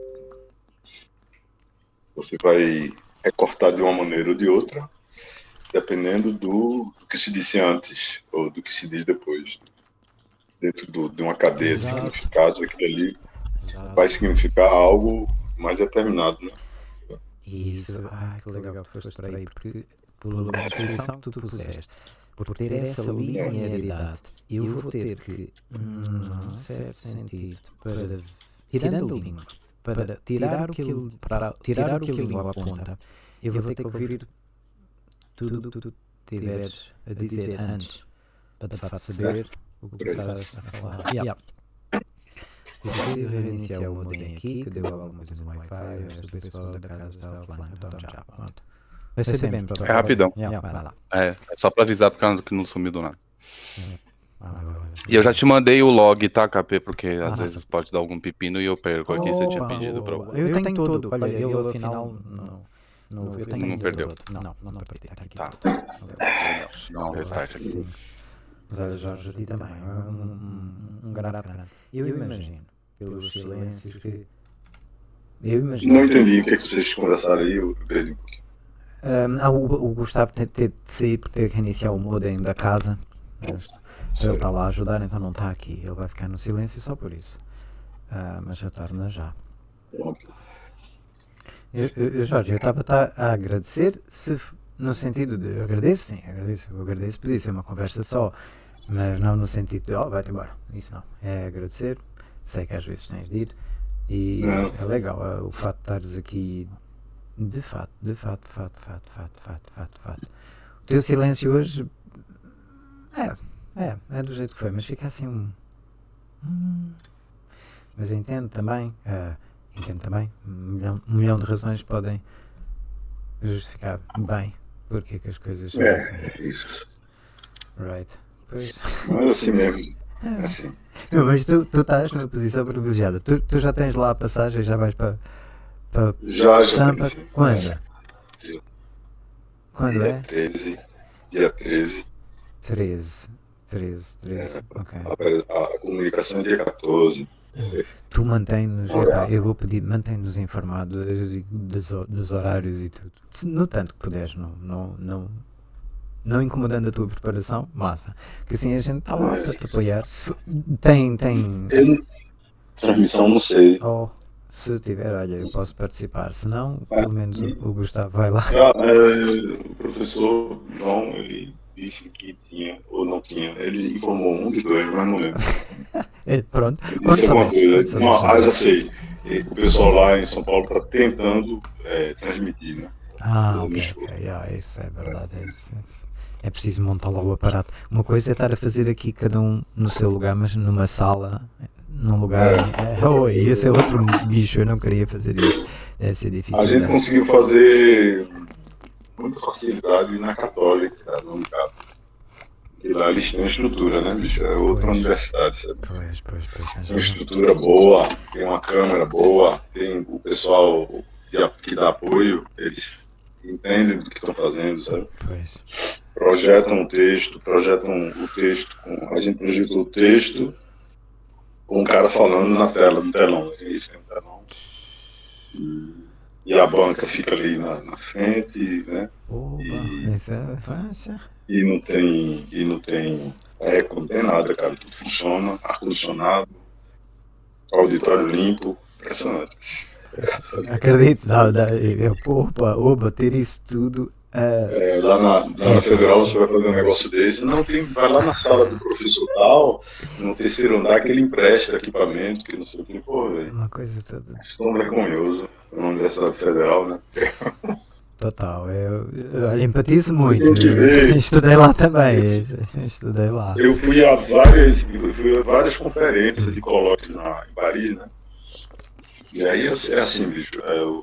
Você vai recortar de uma maneira ou de outra, dependendo do, do que se disse antes ou do que se diz depois. Dentro do, de uma cadeia Exato. de significados, aquilo ali Exato. vai significar algo mais determinado, né? Isso, ah, que legal que tu foste por aí, porque pela descrição que tu puseste, por ter essa linearidade, eu vou ter que, num certo sentido, para, tirando a língua, para tirar o que ele, para tirar o que a língua aponta, eu vou ter que ouvir tudo o que tu tiveres a dizer antes, para de facto saber o que estás a falar. Yeah. Preciso reiniciar o modem aqui, que deu alguma coisa no Wi-Fi, esta pessoa da casa está offline, então já, pronto. Vai ser bem, é rapidão. Yeah, vai lá. É, é só para avisar porque que não sumiu do nada. E eu já te mandei o log, tá, K P? Porque às Nossa. vezes pode dar algum pepino e eu perco aqui, oh, você tinha pedido para eu... Eu tenho todo, olha, eu ao final não... Não, eu tenho não perdeu. Todo. Não, não, não perdi, tá aqui. Tá. Dá um restart aqui. Mas olha, Jorge, a ti também, um, um, um grande grande. Eu imagino, pelos silêncios que... Eu imagino... Não entendi o que é que vocês conversaram aí, eu perdi um pouquinho. Um, ah, o, o Gustavo tem de sair por ter que reiniciar o modem da casa. Mas ele está lá a ajudar, então não está aqui. Ele vai ficar no silêncio só por isso. Uh, mas já torna já. Eu, eu, Jorge, eu estava a agradecer, se, no sentido de... Eu agradeço, sim, agradeço. Eu agradeço, podia ser uma conversa só. Mas não no sentido de, oh, vai-te embora. Isso não. É agradecer. Sei que às vezes tens de ir. E não. É legal uh, o fato de estares aqui... De fato, de fato, de fato, de fato, de fato, de fato, de fato, de fato. O teu silêncio hoje é, é, é do jeito que foi, mas fica assim um. Hum, mas eu entendo também, uh, entendo também, um milhão, um milhão de razões podem justificar bem porque é que as coisas são é, assim. Isso. Right. Pois. Mas assim mesmo. É. Assim. Não, mas tu, tu estás numa posição privilegiada. Tu, tu já tens lá a passagem, já vais para. Para já, Sampa, já, quando? Já. Quando dia é? treze. Dia treze. treze. treze, treze. É, ok. A, a comunicação é dia quatorze. Tu mantém-nos, eu vou pedir, mantém-nos informados dos, dos horários e tudo. No tanto que puderes, não, não, não, não incomodando a tua preparação, massa. Que assim a gente está lá para te apoiar. Se, tem, tem. Eu, transmissão, não sei. Oh. Se tiver, olha, eu posso participar. Se não, pelo menos o, o Gustavo vai lá. Ah, é, o professor, não, ele disse que tinha ou não tinha. Ele informou um de dois, mas não lembro. É, pronto. Ele disse alguma coisa. Não, ah, já sei. O pessoal lá em São Paulo está tentando é, transmitir, né? Ah, ok, ok. Ah, isso é verdade. É, isso, é, isso. É preciso montar logo o aparato. Uma coisa é estar a fazer aqui cada um no seu lugar, mas numa sala... num lugar. É. É, oh, esse é outro bicho, eu não queria fazer isso. Deve ser difícil. A gente né? conseguiu fazer muita facilidade na Católica, no lugar. E lá eles têm estrutura, né, bicho? É outra pois, universidade, sabe? Pois, pois, pois. Tem uma estrutura boa, tem uma câmera boa, tem o pessoal que dá apoio, eles entendem do que estão fazendo, sabe? Pois. Projetam o texto, projetam o texto, com, a gente projetou o texto com um cara falando na tela, no telão. Eles têm um telão. E, e a banca fica ali na, na frente, né? Opa, E, isso é faixa. e não tem, e não tem eco, não tem nada, cara. Tudo funciona, ar-condicionado, auditório limpo, impressionante. Acredito, não, não, eu, opa, opa, ter isso tudo. Uh, é, lá na, lá na Federal você vai fazer um negócio desse. Não, tem, vai lá na sala do professor tal, no terceiro andar, que ele empresta equipamento, que não sei o que, pô, velho. Uma coisa toda. Estou vergonhoso na Universidade Federal, né? Total, eu, eu empatizo muito. Eu estudei lá também. Eu estudei lá. Eu fui a várias, eu fui a várias conferências e colóquios na, em Paris, né? E aí é assim, bicho. É, eu...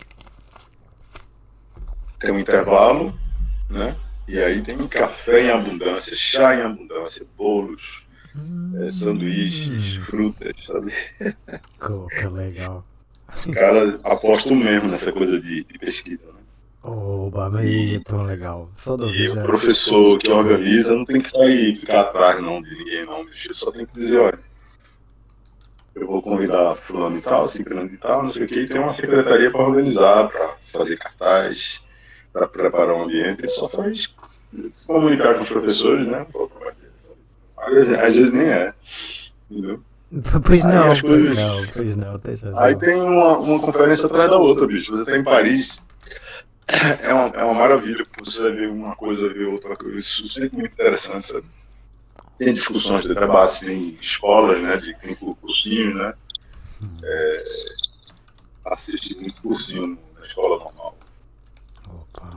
Tem um intervalo, né? E aí tem café em abundância, chá em abundância, bolos, hum. é, sanduíches, frutas, sabe? Que legal. Cara, aposto mesmo nessa coisa de, de pesquisa, né? Oba, mas e, é tão legal. Só e o professor que organiza não tem que sair ficar atrás não de ninguém, não, bicho. Só tem que dizer, olha, eu vou convidar fulano e tal, ciclano e tal, não sei o que, e tem uma secretaria para organizar, para fazer cartaz, para preparar o ambiente. Ele só faz comunicar com os professores, né? Às vezes nem é, entendeu? Pois não, coisas... pois não, pois não, deixa Aí tem uma, uma conferência atrás da outra, bicho. Você está em Paris, é uma, é uma maravilha, porque você vai ver uma coisa, ver outra coisa. Isso é sempre muito interessante, sabe? Tem discussões de debate, tem escolas, né? De, tem cursinhos, né? É, assiste muito cursinho na escola normal. Opa.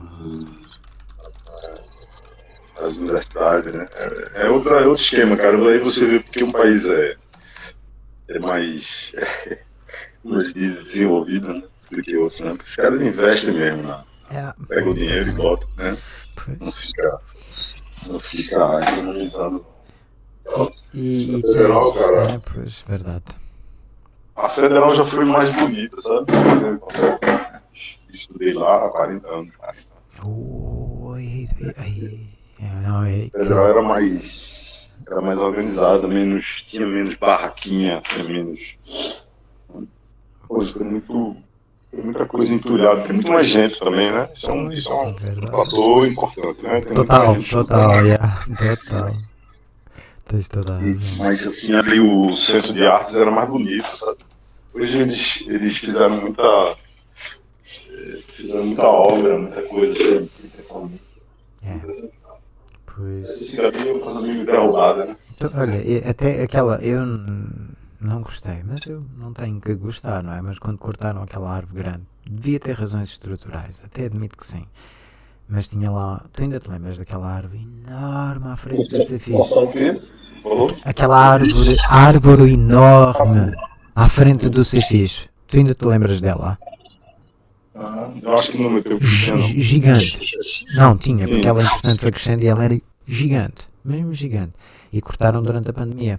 As universidades, né? É, é, outra, é outro esquema, cara. Aí você vê porque um país é, é mais, é, como eu diz, desenvolvido, né? Do que outro, né? Porque os caras investem mesmo, né? Pega o dinheiro e bota, né? Não fica, não fica economizando. E, a Federal, tem... cara. É, pois, verdade. A Federal já foi mais bonita, sabe? Estudei lá há quarenta anos. Oi, ai, não, é, a Federal era mais, era mais organizada, menos, tinha menos barraquinha, tinha menos. Hoje tem muito. Tem muita coisa entulhada, tem muito mais gente também, né? Isso é um, isso é um fator importante, né? Tem total, total, yeah, total. Tens toda a razão. Mas assim, ali o centro de artes era mais bonito, sabe? Hoje eles, eles fizeram muita. Fizeram muita obra, muita coisa, sem pensar muito. É. Pois. Fica ali uma coisa meio derrubada, né? Então, olha, até aquela. Eu não gostei, mas eu não tenho que gostar, não é? Mas quando cortaram aquela árvore grande, devia ter razões estruturais, até admito que sim. Mas tinha lá, tu ainda te lembras daquela árvore enorme à frente do Cefis? Aquela árvore, árvore enorme à frente do Cefis. Tu ainda te lembras dela? Ah, eu acho que não meteu crescendo. Gigante. Não, tinha, porque ela entretanto foi crescendo e ela era gigante, mesmo gigante. E cortaram durante a pandemia.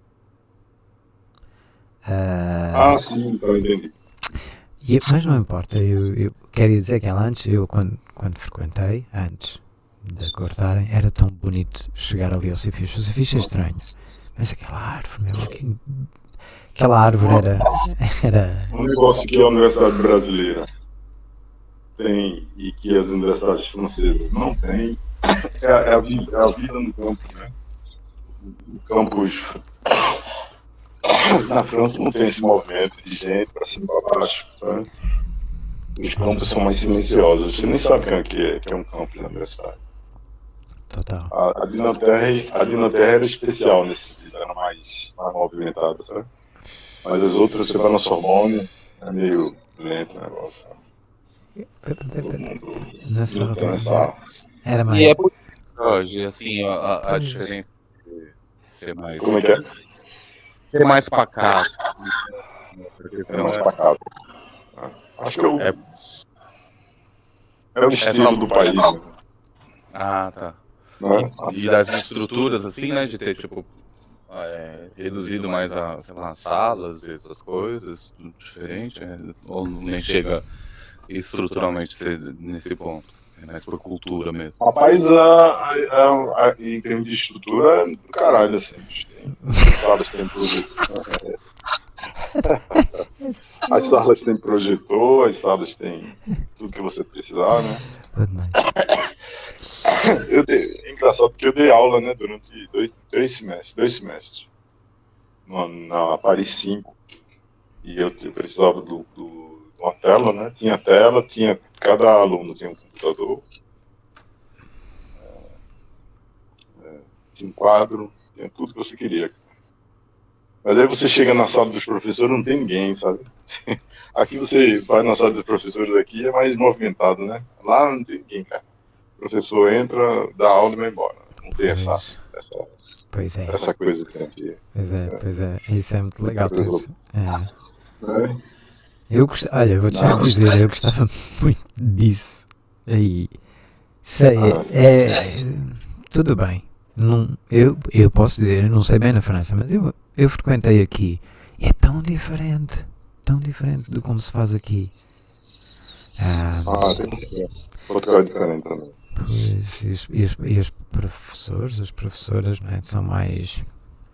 Uh, ah, sim, eu entendi. E, mas não importa, eu, eu quero dizer que ela antes, eu quando, quando frequentei, antes de cortarem, era tão bonito chegar ali ao Cefis. O Cefis é estranho, mas aquela árvore, meu, aquele, aquela árvore era, era... Um negócio que a Universidade Brasileira tem e que as universidades francesas não têm é a, é a, vida, é a vida no campo, né? No campus... Na França não tem esse movimento de gente para cima e para baixo. Né? Os campos são mais silenciosos. Você nem sabe quem é que é, que é um campus na universidade. Total. A, a Dinaterra, a Dinaterra era especial nesse sentido, era mais, mais movimentada, sabe? Mas as outras, você vai na Sorbonne, é meio lento o negócio. Na Sorbonne era mais... E é por hoje, assim, a, a, a diferença de ser mais... Como é que é? Ser mais pacato. É mais pacato. Acho que é o, é, é o estilo é do país. Né? Ah, tá. Né? E, e das estruturas, assim, né? De ter, tipo, é, reduzido mais a, sei lá, salas e essas coisas, diferente, é, ou nem chega estruturalmente ser nesse ponto. É mais por cultura mesmo. Rapaz, a, a, a, a, em termos de estrutura, é do caralho, assim. Tem salas, tem tudo. As salas têm projetor, as salas têm tudo que você precisar, né? Eu dei, é engraçado porque eu dei aula, né, durante dois, três semestres, dois semestres, na, na Paris cinco, e eu, eu precisava do, do, de uma tela, né? Tinha tela, tinha, cada aluno tinha um computador, é, tinha um quadro, tinha tudo que você queria. Mas aí você chega na sala dos professores, não tem ninguém, sabe? Aqui você vai na sala dos professores, aqui é mais movimentado, né? Lá não tem ninguém, cara. O professor entra, dá aula e vai embora. Não tem essa, essa, pois é. essa coisa que tem aqui. Pois é, pois é. Isso é muito legal. Pois é. É. Eu gost... Olha, vou-te já dizer, eu gostava muito disso. Aí, sei, é, é, tudo bem. Não, eu, eu posso dizer, eu não sei bem na França, mas eu, eu frequentei aqui. É tão diferente, tão diferente do como se faz aqui. Ah, ah tem que ser. Portugal é diferente também. Pois, e os, e, os, e os professores, as professoras, não é, são mais...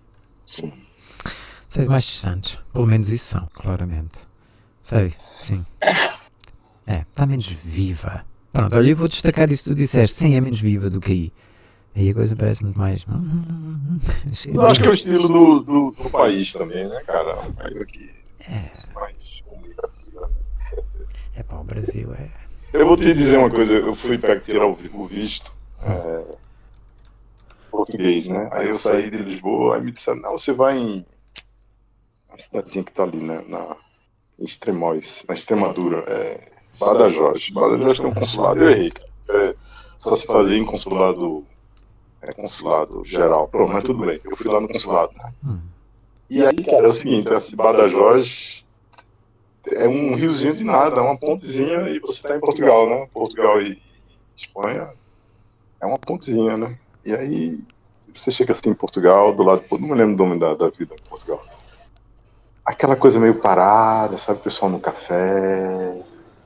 Sei, mais distantes. Pelo menos isso são, claramente. Sei, sim. É, está menos viva. Pronto, olha, eu vou destacar isso que tu disseste. Sim, é menos viva do que aí. Aí a coisa parece muito mais... Eu acho que é o estilo do, do, do país também, né, cara? O país aqui é mais comunicativo. É pá, o Brasil é... Eu vou te dizer uma coisa, eu fui para tirar o visto é, português, né? Aí eu saí de Lisboa, aí me disseram, não, você vai em... uma cidadezinha que tá ali, né, na em Extremóis, na Extremadura, é Badajoz. Badajoz tem um consulado, eu errei, cara. É, só se fazia em consulado... É consulado geral. Pronto, mas tudo bem. Eu fui lá no consulado, né? Hum. E aí, cara, é o seguinte, essa Badajoz é um riozinho de nada, uma pontezinha e você tá em Portugal, né? Portugal e Espanha é uma pontezinha, né? E aí você chega assim em Portugal, do lado, não me lembro do nome da, da vida em Portugal. Aquela coisa meio parada, sabe? O pessoal no café...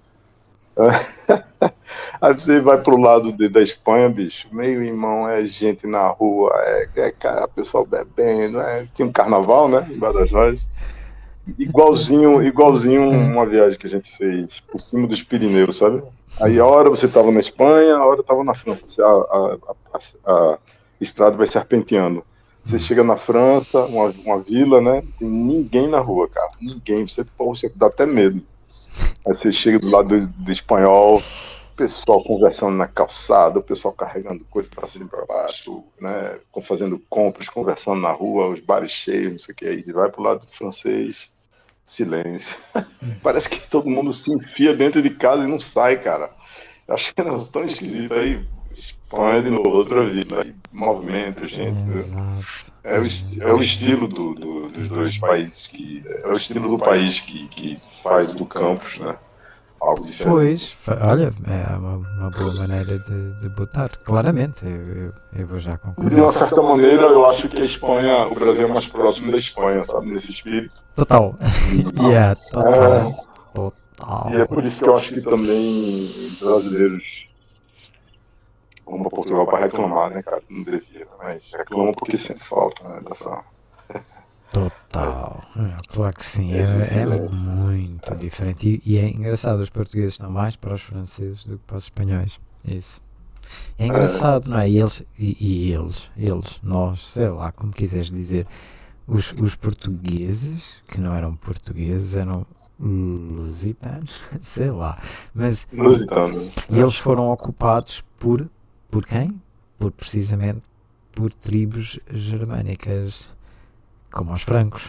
Aí você vai pro lado de, da Espanha, bicho, meio irmão, é gente na rua, é, é cara, pessoal bebendo, é, tem um carnaval, né, em Badajoz, igualzinho, igualzinho uma viagem que a gente fez por cima dos Pirineus, sabe? Aí a hora você tava na Espanha, a hora tava na França, a, a, a, a estrada vai serpenteando. Você chega na França, uma, uma vila, né, tem ninguém na rua, cara, ninguém, você, pô, você dá até medo. Aí você chega do lado do, do espanhol, o pessoal conversando na calçada, o pessoal carregando coisa para cima e para baixo, né, fazendo compras, conversando na rua, os bares cheios, não sei o que. Aí vai pro lado do francês, silêncio. Parece que todo mundo se enfia dentro de casa e não sai, cara. Eu achei um tão esquisito. Aí Espanha de novo, outra vida, aí movimento, gente. É o, esti é o estilo do, do, dos dois países, que é o estilo do país que, que faz do campus, né? Algo diferente. Pois, olha, é uma, uma boa maneira de, de botar, claramente, eu, eu, eu vou já concordar. De uma certa maneira, eu acho que a Espanha, o Brasil é mais próximo da Espanha, sabe, nesse espírito. Total. yeah, total. É, total. E é por isso que eu acho que também brasileiros vão para Portugal para reclamar, né, cara? Não devia, mas reclamam porque sente falta, né, dessa... Total, é, claro que sim, é, é muito diferente e, e é engraçado, os portugueses estão mais para os franceses do que para os espanhóis, isso é engraçado, não é? E eles, e, e eles, eles, nós, sei lá, como quiseres dizer, os, os portugueses, que não eram portugueses, eram lusitanos, sei lá, mas lusitanos. E eles foram ocupados por, por quem? Por precisamente por tribos germânicas, como aos francos.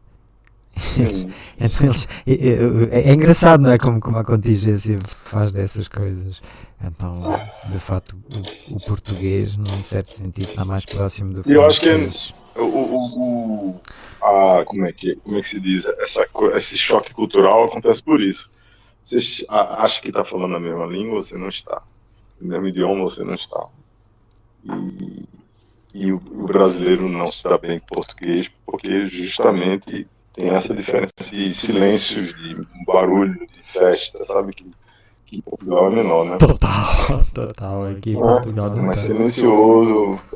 Então eles, é, é, é engraçado, não é? Como, como a contingência faz dessas coisas. Então, de facto, o, o português, num certo sentido, está mais próximo do francês. Eu acho que o, o, o a, como é que como é que se diz, essa, esse choque cultural acontece por isso. Você acha que está falando a mesma língua, você não está. O mesmo idioma, você não está. E E o, o brasileiro não se dá bem com português porque justamente tem essa diferença de silêncios, de barulho, de festa, sabe? Que, que em Portugal é menor, né? Total, total. Aqui em Portugal é não mais tá. silencioso,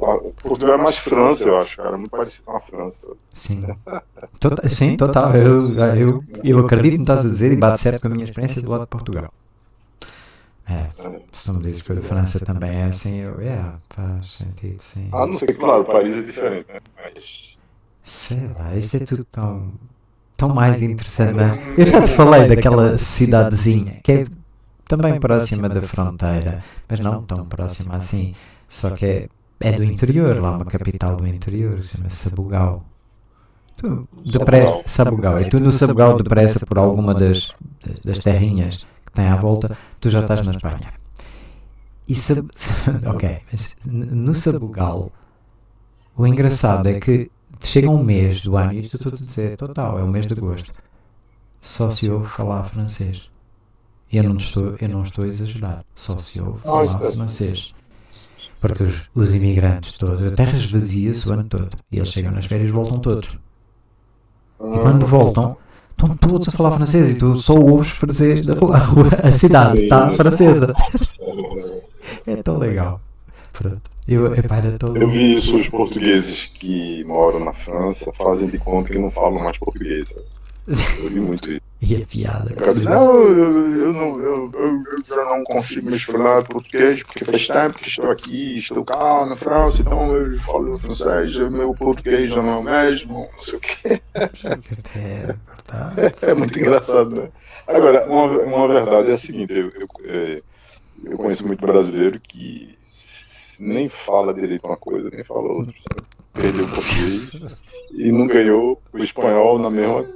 Portugal é mais França, eu acho, cara. Muito parecido com a França. Sim, Tota- sim, total. Eu, eu, eu acredito no que estás a dizer e bate certo com a minha experiência do lado de Portugal. É, se tu me dizes que a França também é assim, eu, é, faz sentido, sim. Ah, não sei, claro, Paris é diferente, né? Mas... Sei lá, isto é tudo tão, tão mais interessante, não é? Eu já te falei daquela cidadezinha que é também próxima da fronteira, mas não tão próxima assim, só que é, é do interior, lá uma capital do interior, chama-se Sabugal. Tu, depressa, Sabugal, e tu no Sabugal, depressa por alguma das, das, das terrinhas que tem à volta, tu já estás na Espanha. E Sab... ok, mas no Sabugal, o engraçado é que chega um mês do ano, e isto estou a dizer total, é o mês de agosto, só se ouve falar francês. Eu não estou, eu não estou a exagerar, só se ouve falar francês. Porque os, os imigrantes todos, a terra esvazia-se o ano todo. E eles chegam nas férias e voltam todos. E quando voltam, estão todos a falar francês e tu só ouves francês da rua. A, rua, a cidade está francesa. É tão legal. Pronto. Eu, epá, era tão... eu vi isso, os portugueses que moram na França fazem de conta que não falam mais português. Eu vi muito isso. E a piada. O cara diz, não, eu, eu, não, eu, eu, eu já não consigo mais falar português porque faz tempo que estou aqui, estou cá na França, então eu falo francês, o meu português já não é o mesmo, não sei o quê. É verdade. É muito engraçado, né? Agora, uma, uma verdade é a seguinte, eu, eu, eu conheço muito brasileiro que nem fala direito uma coisa, nem fala outra, sabe? Perdeu o português e não ganhou o espanhol na mesma...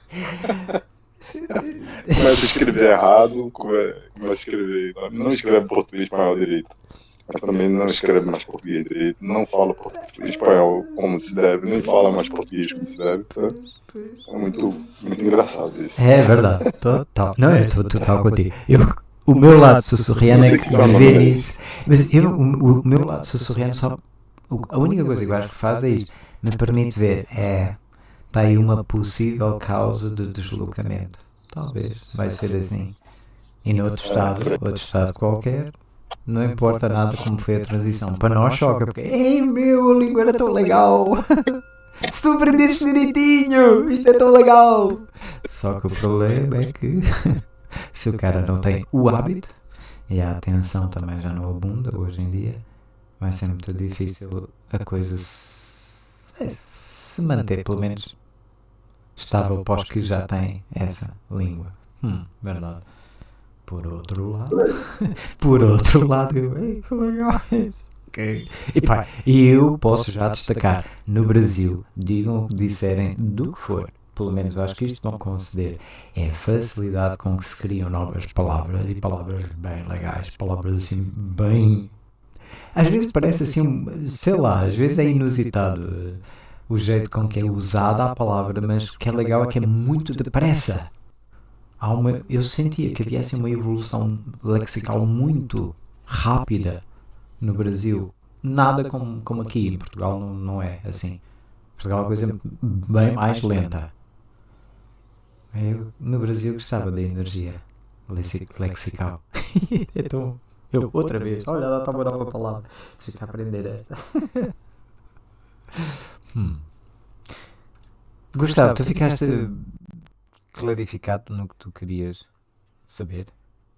Começa a escrever errado, começa a escrever, não escreve português e espanhol direito, mas também não escreve mais português direito, não fala português, espanhol como se deve, nem fala mais português como se deve. Tá? É muito, muito engraçado isso. É verdade, total. Não, eu estou total contigo. Eu, o meu lado sussurriano é que ver isso, mas eu, o, o meu lado sussurriano só, a única coisa que eu acho que faz é isto, me permite ver, é... está aí uma possível causa de deslocamento. Talvez, vai ser assim. E noutro estado, outro estado qualquer, não importa nada como foi a transição. Para nós choca, porque, ei meu, a língua era tão legal. Se tu aprendesses direitinho, isto é tão legal. Só que o problema é que, se o cara não tem o hábito, e a atenção também já não abunda hoje em dia, vai ser muito difícil a coisa se, se manter, pelo menos... estável para os que já têm essa língua. Hum, verdade. Por outro lado, por outro lado, eu, ei, que legal isso. Okay. E pá, eu posso já destacar, no Brasil, digam o que disserem do que for, pelo menos eu acho que isto vão conceder, é a facilidade com que se criam novas palavras, e palavras bem legais, palavras assim, bem... Às vezes parece assim, sei lá, às vezes é inusitado o jeito com que é usada a palavra, mas o que é legal é que é muito depressa. Há uma, eu sentia que havia assim uma evolução lexical muito rápida no Brasil. Nada como, como aqui, em Portugal não, não é assim. Em Portugal é uma coisa bem mais lenta. Eu, no Brasil, gostava da energia lexical. Então, eu, outra vez, olha, dá-te uma nova palavra. Deixa eu aprender esta. Hum. Gustavo, tu ficaste clarificado no que tu querias saber?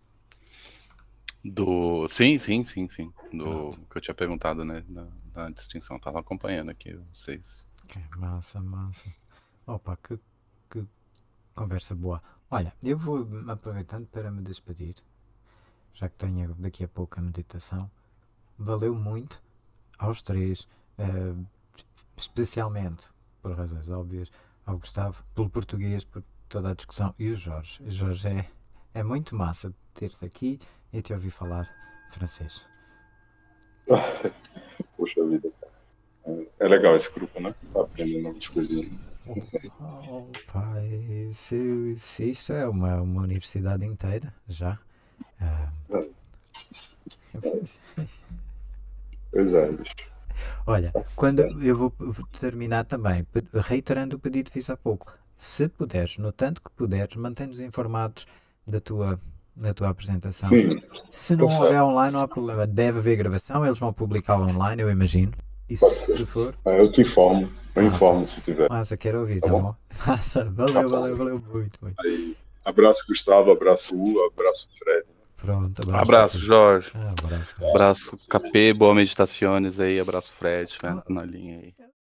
Do... Sim, sim, sim, sim. Do que eu tinha perguntado, né? Da, da distinção. Eu tava acompanhando aqui vocês. Que massa, massa. Opa, que, que conversa boa. Olha, eu vou aproveitando para me despedir, já que tenho daqui a pouco a meditação. Valeu muito aos três. Uh, especialmente, por razões óbvias, ao Gustavo, pelo português, por toda a discussão, e o Jorge. O Jorge é, é muito massa ter-te aqui e te ouvir falar francês. Poxa vida, é legal esse grupo, né? Tá aprendendo novas coisinhas. Oh, pai, se, se isto é uma, uma universidade inteira, já. Uh... Pois é, bicho. Olha, quando eu vou terminar também, reiterando o pedido que fiz há pouco, se puderes, no tanto que puderes, mantém-nos informados da tua, da tua apresentação. Sim, se não houver online, não há problema, deve haver gravação, eles vão publicá-la online, eu imagino, E Pode se ser. for? É, eu te informo. Eu Massa. informo se tiver. Massa, quero ouvir, Tá tá bom? bom? Massa, valeu, valeu, valeu muito, muito. Aí, abraço, Gustavo. Abraço, U. Abraço, Fred. Pronto, abraço. Abraço, aqui. Jorge. Ah, abraço, cara. Abraço, K P, boa meditações aí. Abraço, Fred, né, na linha aí.